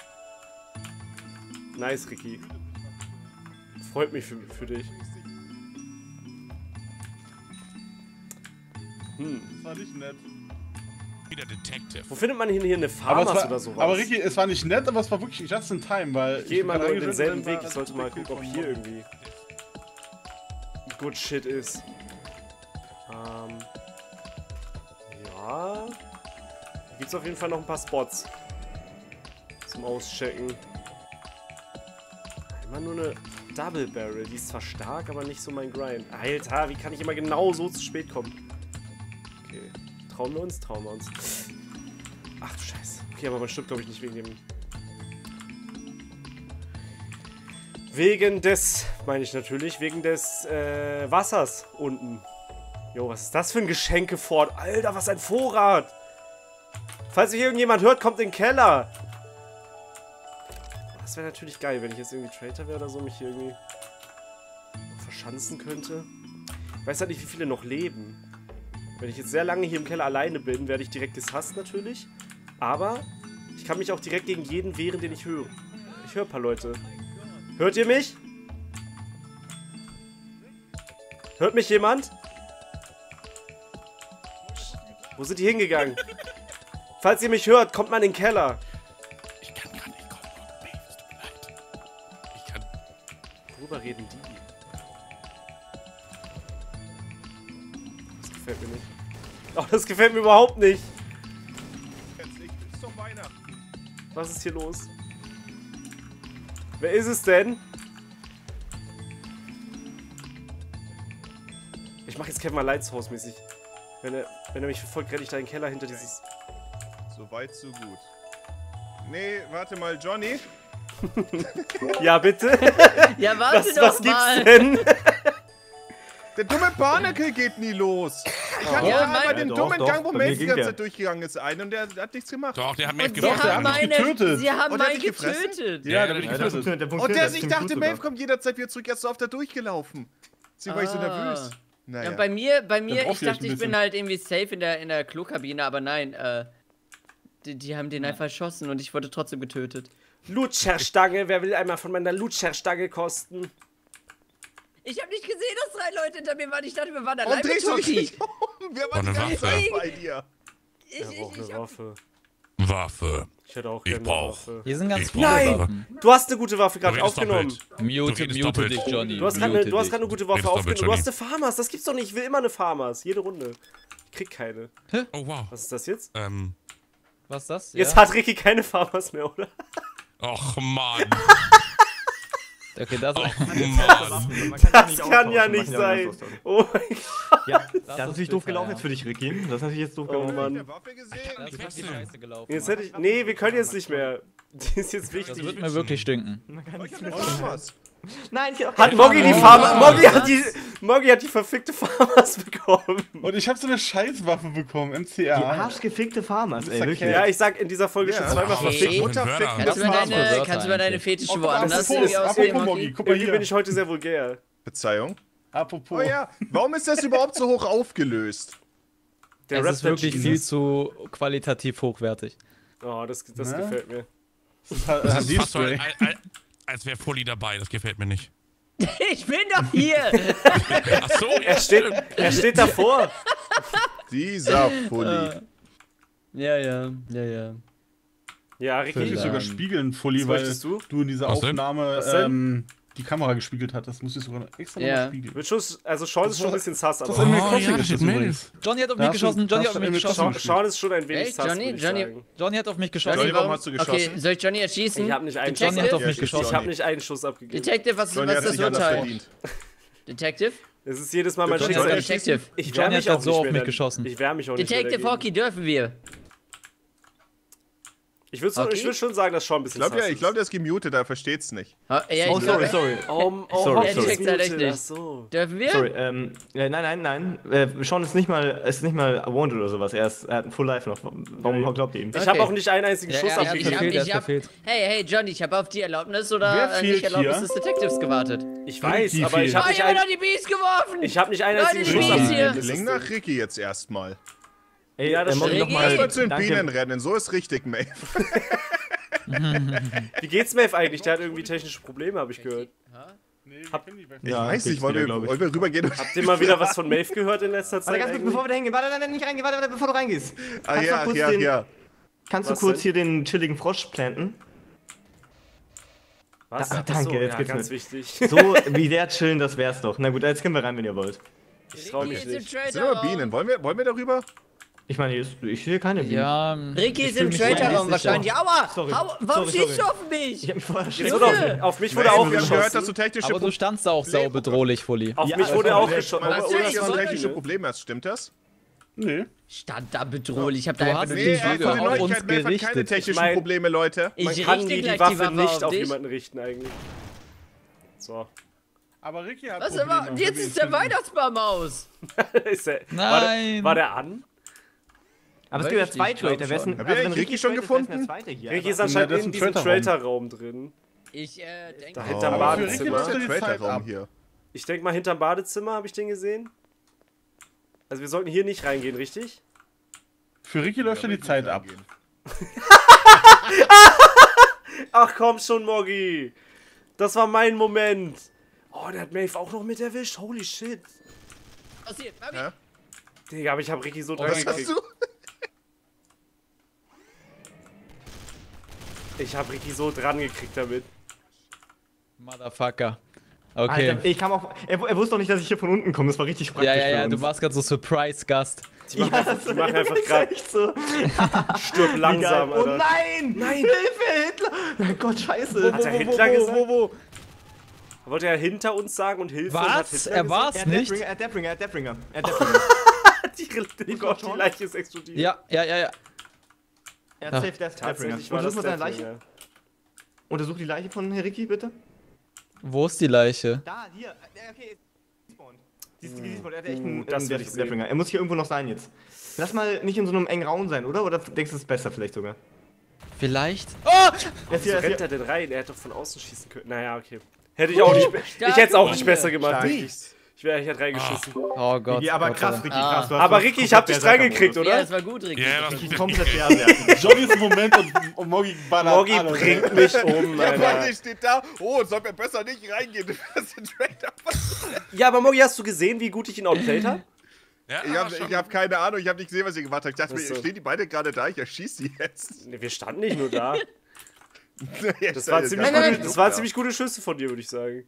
Nice, Ricky. Freut mich für dich. Das war nicht nett. Wieder Detective. Wo findet man hier eine Aber, Farmers oder sowas? aber Ricky, es war nicht nett, aber es war wirklich just in time, weil Ich gehe immer nur bin denselben reingerannt Weg. und dann Ich sollte mal war gucken, ob das hier irgendwie good shit ist. Ja. Hier gibt's auf jeden Fall noch ein paar Spots zum Auschecken. Immer nur eine Double Barrel. Die ist zwar stark, aber nicht so mein Grind. Alter, wie kann ich immer genau so zu spät kommen? Okay. Trauen wir uns? Trauen wir uns. Ach du Scheiße. Okay, aber man stirbt, glaube ich, nicht wegen dem... Wegen des, meine ich natürlich, wegen des Wassers unten. Jo, was ist das für ein Geschenkefort? Alter, was ein Vorrat! Falls sich irgendjemand hört, kommt in den Keller! Das wäre natürlich geil, wenn ich jetzt irgendwie Traitor wäre oder so, mich hier irgendwie verschanzen könnte. Ich weiß halt nicht, wie viele noch leben. Wenn ich jetzt sehr lange hier im Keller alleine bin, werde ich direkt gehasst natürlich. Aber ich kann mich auch direkt gegen jeden wehren, den ich höre. Ich höre ein paar Leute. Hört ihr mich? Hört mich jemand? Wo sind die hingegangen? Falls ihr mich hört, kommt mal in den Keller. Ich kann gar nicht kommen. Maeve, es tut mir leid. Ich kann. Worüber reden die? Das gefällt mir nicht. Oh, das gefällt mir überhaupt nicht. Jetzt nicht, ist doch Weihnachten. Was ist hier los? Wer ist es denn? Ich mach jetzt Kevin mal Lights House mäßig. Wenn er mich verfolgt, renne ich da in den Keller hinter dieses... So weit, so gut. Nee, warte mal, Johnny. Ja, bitte? Ja, warte Was doch gibt's mal. denn? Der dumme Barnacle geht nie los. Ich hatte Ja, gerade bei dem Doch, dummen doch, Gang, wo bei mir Maeve die ging ganze der. Zeit durchgegangen ist, und der hat nichts gemacht. Doch, der hat mich Und sie gebracht. haben hat mich meine... getötet. Sie haben Und der hat meinen dich gefressen? getötet. Ja, der bin ich Ja, das getötet. funktioniert, Und der sich ziemlich dachte, gut Maeve sogar. kommt jederzeit wieder zurück, er ist so auf der durchgelaufen. Deswegen war ich so nervös. Naja. Ja, bei mir, braucht ich vielleicht dachte, ein ich bin bisschen. halt irgendwie safe in der Klokabine, aber nein, die haben den einfach erschossen und ich wurde trotzdem getötet. Lutscherstange, wer will einmal von meiner Lutscherstange kosten? Ich habe nicht gesehen, dass 3 Leute hinter mir waren. Ich dachte, wir waren Warum allein mit drehst du dich Toki. nicht um? Wir waren eine die ganze Waffe. Zeit bei dir. Er braucht eine Waffe. Waffe. Ich hätte auch Ich gerne eine brauch. Waffe. Hier sind ganz Ich viele Nein! Waffen. Du hast eine gute Waffe gerade Du redest aufgenommen. doppelt. Mute redest dich, doppelt. Johnny. Du hast gerade Mute dich. eine gute Waffe Redest doppelt, aufgenommen. Du Johnny. hast eine Farmers. Das gibt's doch nicht. Ich will immer eine Farmers. Jede Runde. Ich krieg keine. Oh, wow. Was ist das jetzt? Was ist das? Jetzt Ja. hat Ricky keine Farmers mehr, oder? Och, Mann. Okay, das Och, ist... Mann. Das kann ja nicht sein. Oh mein Gott. Ja, das ist ist natürlich doof bitter, gelaufen ja. jetzt für dich, Ricky. Das ist natürlich jetzt doof Oh gelaufen. Mann. Der Waffe gesehen? Das ist richtig scheiße gelaufen. Jetzt hätte ich. Nee, wir können jetzt nicht mehr. Die ist jetzt Das wichtig. wird mir wirklich stinken. Was? Nein, ich Hat Moggi die Farmer. Moggi hat die verfickte Farmers bekommen. Und ich habe so eine Scheißwaffe bekommen, Die MCA. arschgefickte Farmers, ey, wirklich. Ja, ich sag in dieser Folge schon zweimal Okay. verfickt. Mutterfick. Kannst du mir Das deine, war's kannst du mir deine eigentlich. Fetische Oh, woanders apropos, irgendwie auswählen, apropos Moggi? Moggi, guck mal Irgendwie bin hier. ich heute sehr vulgär. Verzeihung. Apropos. Oh ja, warum ist das überhaupt so hoch aufgelöst? Der Es Rap ist wirklich Jesus. viel zu qualitativ hochwertig. Oh, das Ne? gefällt mir. Das ist fast so, Spray. als wäre Fully dabei. Das gefällt mir nicht. Ich bin doch hier! Ach so, ja, Er steht davor. Dieser Fully. Ja. Ja, Ich Ricky. muss sogar spiegeln, Fully, Was weil möchtest du? du in dieser Was denn? Aufnahme Was denn? die Kamera gespiegelt hast. Das muss ich sogar extra Ja. nochmal spiegeln. Wird schon, also Sean ist schon ein bisschen sass, Das aber ist Animal Oh, Crossing ja, ist das das ist übrigens. Johnny hat auf Da mich hast du- geschossen, Johnny da hat hast auf du mich Animal geschossen. Crossing Sean ist schon ein wenig Echt? sass, Johnny? würde ich Johnny? sagen. Johnny hat auf mich geschossen. Johnny, warum hast du geschossen? Okay, soll ich Johnny erschießen? Ich habe nicht einen Johnny hat auf Schuss mich geschossen. Ich habe nicht einen Schuss abgegeben. Detective, was Johnny ist hat das sich anders Urteil? verdient. Detective? Es ist jedes Mal mein Johnny Schicksal. hat Detective. Ich Johnny wehr hat mich grad auch so nicht auf mehr mich dann- geschossen. Ich wehr mich auch nicht mehr Detective dagegen. Hockey, dürfen wir? Ich würde schon sagen, dass Sean ein bisschen Ich sass ist. glaube, der ist gemutet, er versteht's nicht. Ja, Oh, sorry, sorry. Oh, Sorry, Hockey sorry. ist Checkt's halt echt muted. nicht. Ach so. Dürfen wir? Sorry, nein. Sean ist nicht mal wounded oder sowas. Er hat ein Full Life noch. Warum glaubt ihr ihm? Ich habe auch nicht einen einzigen Schuss er abgegeben. verfehlt, er ist verfehlt. Hey, Johnny, ich habe auf die Erlaubnis Wer oder fehlt nicht Erlaubnis hier? des Detectives gewartet. Ich weiß, Ricky aber ich fehlt. habe Oh, nicht, ich habe ein, noch die Bees geworfen! ich hab nicht einen Leute, einzigen die Schuss Bees abgegeben. hier. Das ist Kling das nach Ding. Ricky jetzt erstmal. Ey, Ja, das Moggi, stimmt. noch mal. Mal zu den Danke. Bienen rennen, so ist richtig, Maeve. Wie geht's Maeve eigentlich? Der hat irgendwie technische Probleme, habe ich gehört. Nee, wir kennen die Ich Ja, weiß nicht, geht's wollen wieder, wir glaub ich. rübergehen? Habt ihr mal wieder was von Maeve gehört in letzter Warte Zeit? ganz kurz, eigentlich? bevor wir da hingehen. Warte, nicht reingehen. Warte, bevor du reingehst. Ah Kannst du ja, kurz ja, den- ja. Kannst du Was kurz denn? hier den chilligen Frosch planten? Was? Ah, Ach danke, so, jetzt ja, geht's ganz mit. wichtig. So wie der chillen, das wär's doch. Na gut, jetzt können wir rein, wenn ihr wollt. Ich trau mich Ricky ist nicht. im Sind wir Traitor-Raum. Bienen? Wollen wir darüber? Ich meine, ich sehe keine Bienen. Ja, Ricky ich ist fühl im mich Traitor-Raum nicht wahrscheinlich. sicher. Aua! Sorry. Warum Sorry, schießt du auf mich? Ich hab mich vorher Jetzt schon. wurde auf mich wurde auch wir haben gehört, dass du geschossen. technische Aber du standst da auch saubedrohlich, Fully. Auf Ja, mich wurde also, auch wer- geschossen. Was Oh, soll das ich war dass du sagen? technische Probleme hast, stimmt das? Nee. Stand da bedrohlich. Ich hab Du da hast einfach die Nee, Waffe für die auf uns Neuigkeit, Maeve hat keine gerichtet. technischen Ich mein- Probleme, Leute. Ich Man kann richte die gleich Waffe nicht auf dich. jemanden richten eigentlich. So. Aber Ricky hat Was Probleme. aber? Jetzt wenn wir ist ihn der finden. Weihnachtsbaum aus. Ist der, Nein. War der an? Aber es gibt ja Richtig, zwei ich glaub Traitor. Wer ist denn- schon. Habt ihr wenn eigentlich Ricky schon traitor ist, wer ist denn gefunden? der zweite hier? Ricky ist Aber- anscheinend das ist in ein diesem Traitor-Raum. Traitor-Raum drin. Ich denke. Da hinterm Aber für Ricky Badezimmer. müsste Der die Zeit Traitor-Raum ab. hier. Ich denke mal, hinterm Badezimmer habe ich den gesehen. Also wir sollten hier nicht reingehen, richtig? Für Ricky läuft ja die Zeit ab. Ach komm schon, Moggi. Das war mein Moment. Oh, der hat Maeve auch noch mit erwischt. Holy shit. Passiert. Ja? Digga, aber ich habe Ricky so dran Was hast gekriegt. du? Ich habe Ricky so dran gekriegt damit. Motherfucker. Okay. Alter, ich kam auch. Er wusste doch nicht, dass ich hier von unten komme. Das war richtig praktisch. Ja, für uns. du warst gerade so Surprise-Gast. Die machen einfach ist gerade echt so. stirb langsam, Egal. Oh Alter. nein! Nein. Hilfe, Hitler! Oh Gott, scheiße. Hat er Hitler gesagt? Wo? Wollte er hinter uns sagen und Hilfe und hat Was? Hitler Er war's nicht? Er hat Deathbringer. Die Leiche ist explodiert. Ja. Er hat safe Deathbringer. Tatsächlich war das Untersuch mal seine Deathbringer. Leiche. Untersuch die Leiche von Heriki, bitte. Wo ist die Leiche? Da, hier. Okay, respawned. Die respawned. Er hat echt einen das will ich sehen. Deathbringer. Er muss hier irgendwo noch sein jetzt. Lass mal nicht in so einem engen Raum sein, oder? Oder denkst du, es ist besser vielleicht sogar? Vielleicht. Oh! Er ist Wieso hier, rennt er denn rein? Er hätte doch von außen schießen können. Naja, okay. Hätte ich auch nicht. Ich hätte es auch nicht besser gemacht. Stark. Ich hätte reingeschissen. Oh Gott. Ja, aber Gott, krass, Alter. Ricky, krass. du hast Aber was Ricky, ich hab dich komplett reingekriegt, Ja, oder? das war gut, Ricky. Ja, das Ricky, ist komplett Berserker. Johnny ist im Moment und Moggi ballert Moggi alles. bringt mich um, Ja, Alter. Moggi steht da. Oh, soll mir besser nicht reingehen. Du hast den Traitor. Ja, aber Moggi, hast du gesehen, wie gut ich ihn outplayed habe? Ja, Ich hab keine Ahnung, ich hab nicht gesehen, was ihr gemacht habt. Ich dachte mir, Ach so. stehen die beide gerade da? Ich erschieß sie jetzt. Ne, wir standen nicht nur da. Jetzt Das waren seid ihr ziemlich, ganz gute, dumm, das waren ja. ziemlich gute Schüsse von dir, würde ich sagen.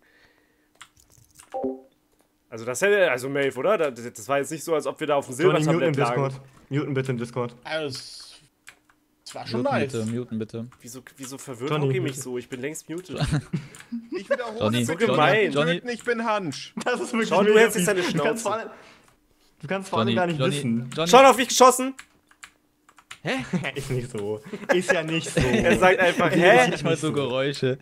Also das hätte, also Maeve, oder? Das war jetzt nicht so, als ob wir da auf dem Johnny, muten im Silbertablett lagen. Discord. Muten bitte im Discord. Also, das war schon Muten nice. bitte, muten bitte. Wieso verwirrt Johnny, Moggi mich bitte. so? Ich bin längst muted. Ich wiederhole Johnny, bitte, so gemein. Johnny, Johnny. ich bin Hansch. Das ist wirklich Sean, du mega hältst jetzt fies. deine Schnauze. Du kannst vor allem gar nicht wissen. Johnny. Sean, auf mich geschossen! Ist nicht so. Ist ja nicht so. Er sagt einfach, Hä? hä? Nicht mal so Geräusche.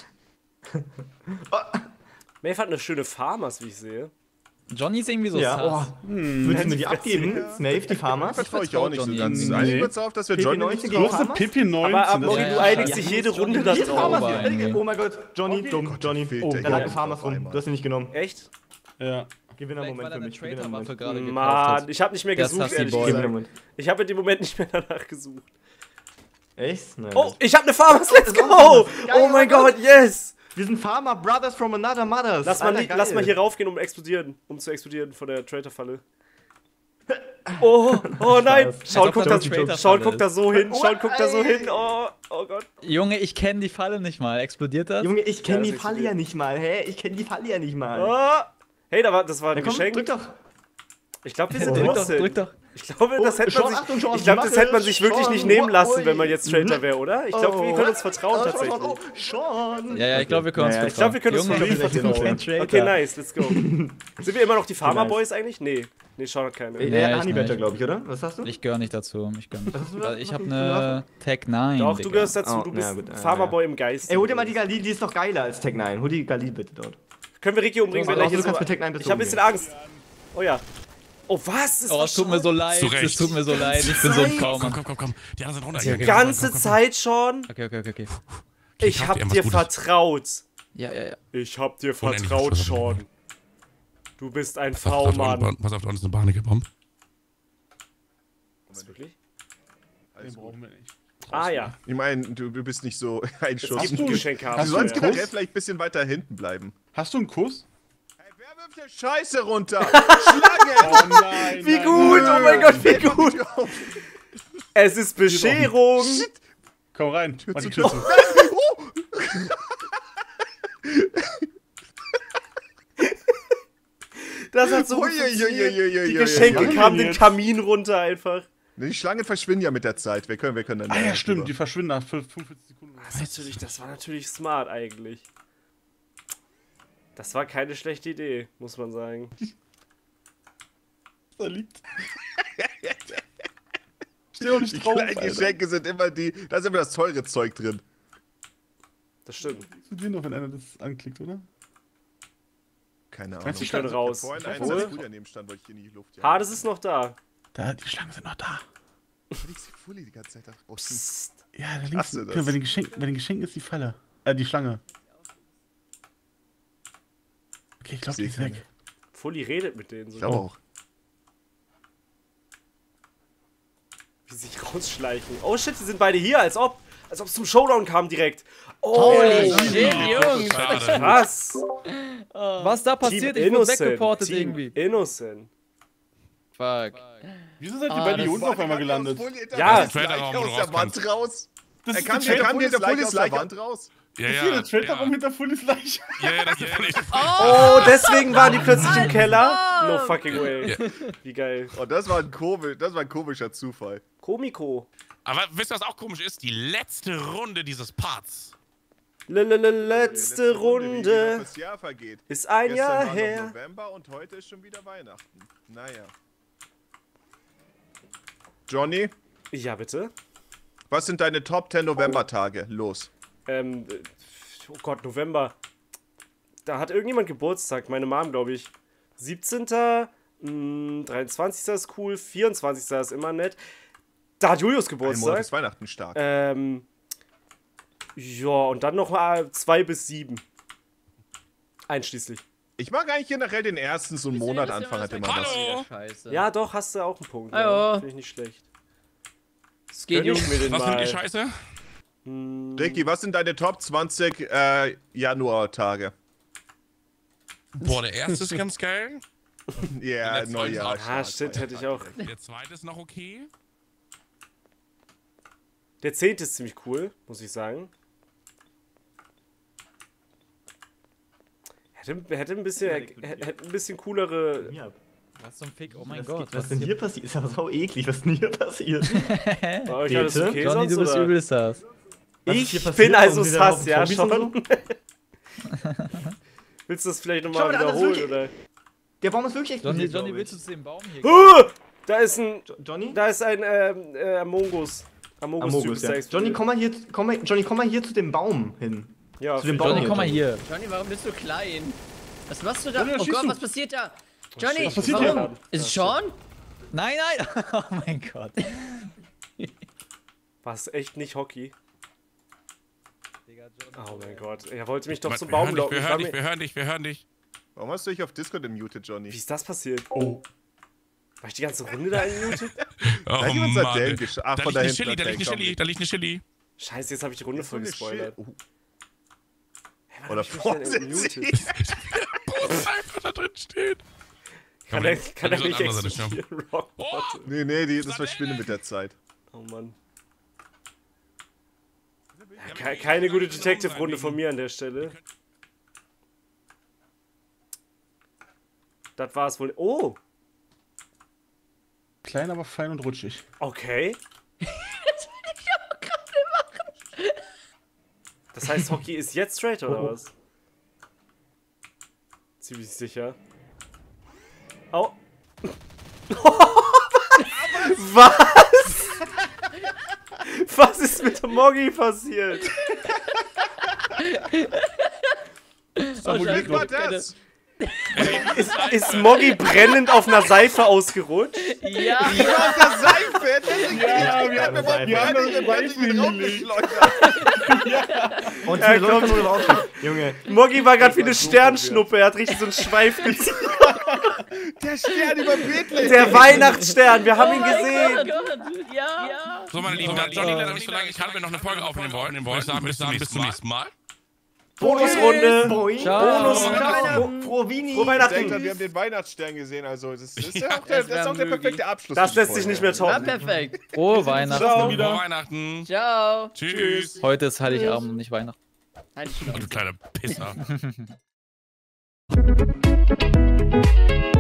Maeve hat eine schöne Farmers, wie ich sehe. Johnny ist irgendwie so Ja, sass. oh. Willst du mir die abgeben? Snave, die Farmers? Vertraue ich auch nicht so Johnny ganz. irgendwie. Einigen wir uns auf, dass wir PP Johnny 19 nicht gegen so... Bloß eine Pippi 19. Aber Moggi, Ja, du ja, einigst ja. dich jede Johnny Runde da ist Hier, drauf. Farmers Sauber hier. irgendwie. Oh mein Gott, Johnny, dumm, Johnny. Oh, Da lag eine Farmers rum. Du hast sie nicht genommen. Echt? Ja. Gewinnermoment für mich. Traitor-Waffe gerade gekauft Mann, hat. ich habe nicht mehr Der gesucht, Sassy ehrlich Boy. gesagt. Gewinnermoment. Ich habe in dem Moment nicht mehr danach gesucht. Echt? Nein. Oh, ich habe eine Farmers, let's go! Oh mein Gott, yes! Wir sind Farmer Brothers from another mothers. Lass mal, Alter, geil. lass mal hier raufgehen, um zu explodieren von der Traitor-Falle. Oh nein! Sean guckt, Als ob da eine Sean Traitor-Falle guckt da so hin, Sean guckt da so hin. Oh Gott. Junge, ich kenne die Falle nicht mal. Explodiert das? Junge, ich kenne Ja, die das Falle explodiert. ja nicht mal. Hä? Ich kenne die Falle ja nicht mal. Oh. Hey, das war ein Ja, komm, Geschenk. drück doch. Ich glaube, wir sind Drück doch, innocent. drück doch. Ich glaube, das hätte Sean, man sich, Achtung, Sean, ich glaube, das Macke, hätte man sich wirklich Sean, nicht nehmen lassen, oi. wenn man jetzt Traitor wäre, oder? Ich glaube, wir können uns vertrauen tatsächlich. Sean. Ja, ich glaube, wir können uns Ja, ja, Ich glaube, wir können uns Junge, vertrauen. wir sind kein Traitor. Okay, nice, let's go. Sind wir immer noch die Farmer nice. Boys eigentlich? Nee, Sean hat keine. Nee, Der ich Honey Badger, nicht. glaube ich, oder? Was hast du? Ich gehöre nicht dazu. Ich gehöre nicht. hast du da? Ich Was habe hast du für eine eine Tech 9. Doch, du Digga. gehörst dazu, Oh, du bist ja, gut, Farmer Boy im Geist. Ey, hol dir mal die Gali, die ist doch geiler als Tech 9. Hol die Gali bitte dort. Können wir Ricky umbringen, wenn Also, er hier du so... kannst mit Tech 9 Ich habe ein bisschen Angst. Oh ja. Oh, was? Oh, es tut mir so leid. Zu Recht. Es tut mir so leid. Ich bin so ein Komm, Trauma. komm. Die anderen sind runter. Ja, Hier. Ganze Zeit schon. Okay. Ich hab irgendwas dir Gutes. vertraut. Ja. Ich hab dir Unendlich vertraut, Schuss. Sean. Du bist ein Pass auf, V-Mann. pass auf, da unten ist eine Barnecke-Bombe. Was, wirklich? Den brauchen wir nicht. Ah ja. Ich meine, du bist nicht so ein Es Schuss. gibt ein Geschenk haben. Du Hast sollst du- generell vielleicht ein bisschen weiter hinten bleiben. Hast du einen Kuss? Hey, wer wirft hier Scheiße runter? Schlange! Oh nein. Wie gut, oh mein Gott, wie gut. Es ist Bescherung. Komm rein. Mach die zu Tür zu. Das hat so gut funktioniert. Die Geschenke kamen den Kamin runter einfach. Die Schlangen verschwinden ja mit der Zeit. Wir können dann. Ah ja, stimmt. Die verschwinden nach 45 Sekunden. Das war natürlich smart eigentlich. Das war keine schlechte Idee, muss man sagen. Da liegt. Steh auch nicht Die drauf, kleinen Alter. Geschenke sind immer da ist immer das teure Zeug drin. Das stimmt. Zu dir noch, wenn einer das anklickt, oder? Keine Ahnung. Meinst du, Die können raus. Vorhin Obwohl- eins, das gut daneben stand, wollte ich in die Luft jagen. Hades ist noch da. Da, die Schlangen sind noch da. Ich sehe Fully die ganze Zeit da draußen. Ja, da links. Hast du das? Guck mal, bei den Geschenken ist die Falle. Die Schlange. Okay, ich glaube, die Sehe ist keine. weg. Fully redet mit denen Ich so. glaube auch. Wie sie sich rausschleichen. Oh shit, die sind beide hier, als ob es zum Showdown kam direkt. Oh, Holy shit, Jungs. Schade. krass. Was da passiert? Team Ich wurde Innocent. weggeportet Team irgendwie. Innocent. Fuck. Wieso seid ihr Ah, beide hier das- unten auf einmal gelandet? Ja, aus der Wand raus. Das Er ist kam der hinter Traitor- Fully's Leiche aus der Wand raus. Ja, Hier, der Traitor-Raum ja. hinter Fullys Leiche. Ja, das ist völlig. Oh, deswegen waren die plötzlich im Keller? No fucking way. Ja. Wie geil. Oh, das war ein komischer Zufall. Komiko. Aber wisst ihr, was auch komisch ist? Die letzte Runde dieses Parts Letzte Wie Runde noch das Jahr vergeht. ist ein Gestern Jahr war noch her. November und heute ist schon wieder Weihnachten. Naja. Johnny, Ja, bitte. was sind deine Top 10 Novembertage? Los. Oh Gott, November. Da hat irgendjemand Geburtstag, meine Mom, glaube ich. 17. 23. ist cool, 24. ist immer nett. Da hat Julius Ein Monat Geburtstag. ist Weihnachten stark. Ja, und dann noch 2 bis 7. Einschließlich. Ich mag eigentlich generell den ersten, so einen Monat Anfang hat immer was. Hallo. Scheiße. Ja, doch, hast du auch einen Punkt. Hallo. Ja, finde ich nicht schlecht. Das Geht, gönn ich Jungs. mir den Was mal. findet ihr scheiße? Ricky, was sind deine Top 20 Januartage? Boah, der erste ist ganz geil. Ja, letzte Neujahr. Mal. Ah, shit, hätte ich auch. Der zweite ist noch okay. Der 10. ist ziemlich cool, muss ich sagen. Hätte ein bisschen coolere. Ja, Was zum Fick? Oh mein was, Gott. was denn hier passiert? Ist aber so eklig, was denn hier passiert? Bei euch alles Bitte? okay Johnny, sonst, du bist oder? übelst das. Was ist Ich hier bin passiert? also Warum sind da sass, noch ja Zombies und schon. Willst du das vielleicht Schau nochmal mal, das ist wiederholen, wirklich- oder? Der Baum ist wirklich explodiert. Johnny, glaub willst ich. du zu dem Baum hier? Da ist ein Johnny? Among Us. Among Us, Ja. Johnny, komm mal hier zu dem Baum hin. Ja, zu dem finde ich Johnny, Baum komm mal hier. Johnny, warum bist du klein? Was machst du da? Johnny, was Oh schießt Gott, du? was passiert da? Johnny, Was passiert warum? hier? Ist es Sean? Nein, nein. Oh mein Gott. War es echt nicht Hockey? Digga, Johnny. Oh mein Gott. Er wollte mich doch Wir zum hören Baum dich, locken. wir Ich hören war dich, mir- wir hören dich, wir hören dich. Warum hast du dich auf Discord gemutet, Johnny? Wie ist das passiert? Oh. War ich die ganze Runde da eingemutet? Oh Da hat jemand Mann. Sardellen Da gesch- Ach, von liegt da eine hinten. Chili, da okay, liegt eine komm. Chili, da liegt eine Chili. Scheiße, jetzt habe ich die Runde voll So eine gespoilert. Shit. Hey, wann Oder hab ich mich denn vorsitzig. gemutet? Einfach da drin steht. Kann er so nicht an anderer Seite explodieren? Rock. Oh, Nee, das verschwindet mit der Zeit. Oh Mann. Ja, keine gute Detective-Runde von mir an der Stelle. Das war es wohl. Oh, Klein, aber fein und rutschig. okay. Das heißt, Hockey ist jetzt straight, oder was? Ziemlich sicher. Oh. Was? Was ist mit Moggy passiert? Wie war das? Ist Moggy brennend auf einer Seife ausgerutscht? Ja. Auf der Seife? Ja, wir haben eine Seife hingelegt. Und Ja, hier läuft komm. nur drauf. Junge. Moggy war gerade wie eine Sternschnuppe, er hat richtig so einen Schweif gezogen. Der Stern über Bethlehem. Der Weihnachtsstern, wir haben ihn Oh gesehen. mein Gott, ja. So, meine Lieben, da Johnny leider nicht so lange kann, wir noch eine Folge aufnehmen wollen. Würde ich sagen, bis zum nächsten Mal. Bonusrunde. Boing. Ciao. Frohe Weihnachten. Frohe Weihnachten. Wir haben den Weihnachtsstern gesehen, also das ist Ja, ja auch der, das wär der möglich. perfekte Abschluss. Das für die lässt sich Folge. nicht mehr War toppen. perfekt. Frohe Weihnachten. Ciao. Frohe Weihnachten. Ciao. Tschüss. Heute ist Heiligabend und nicht Weihnachten. Halt die Du Schnauze. kleiner Pisser.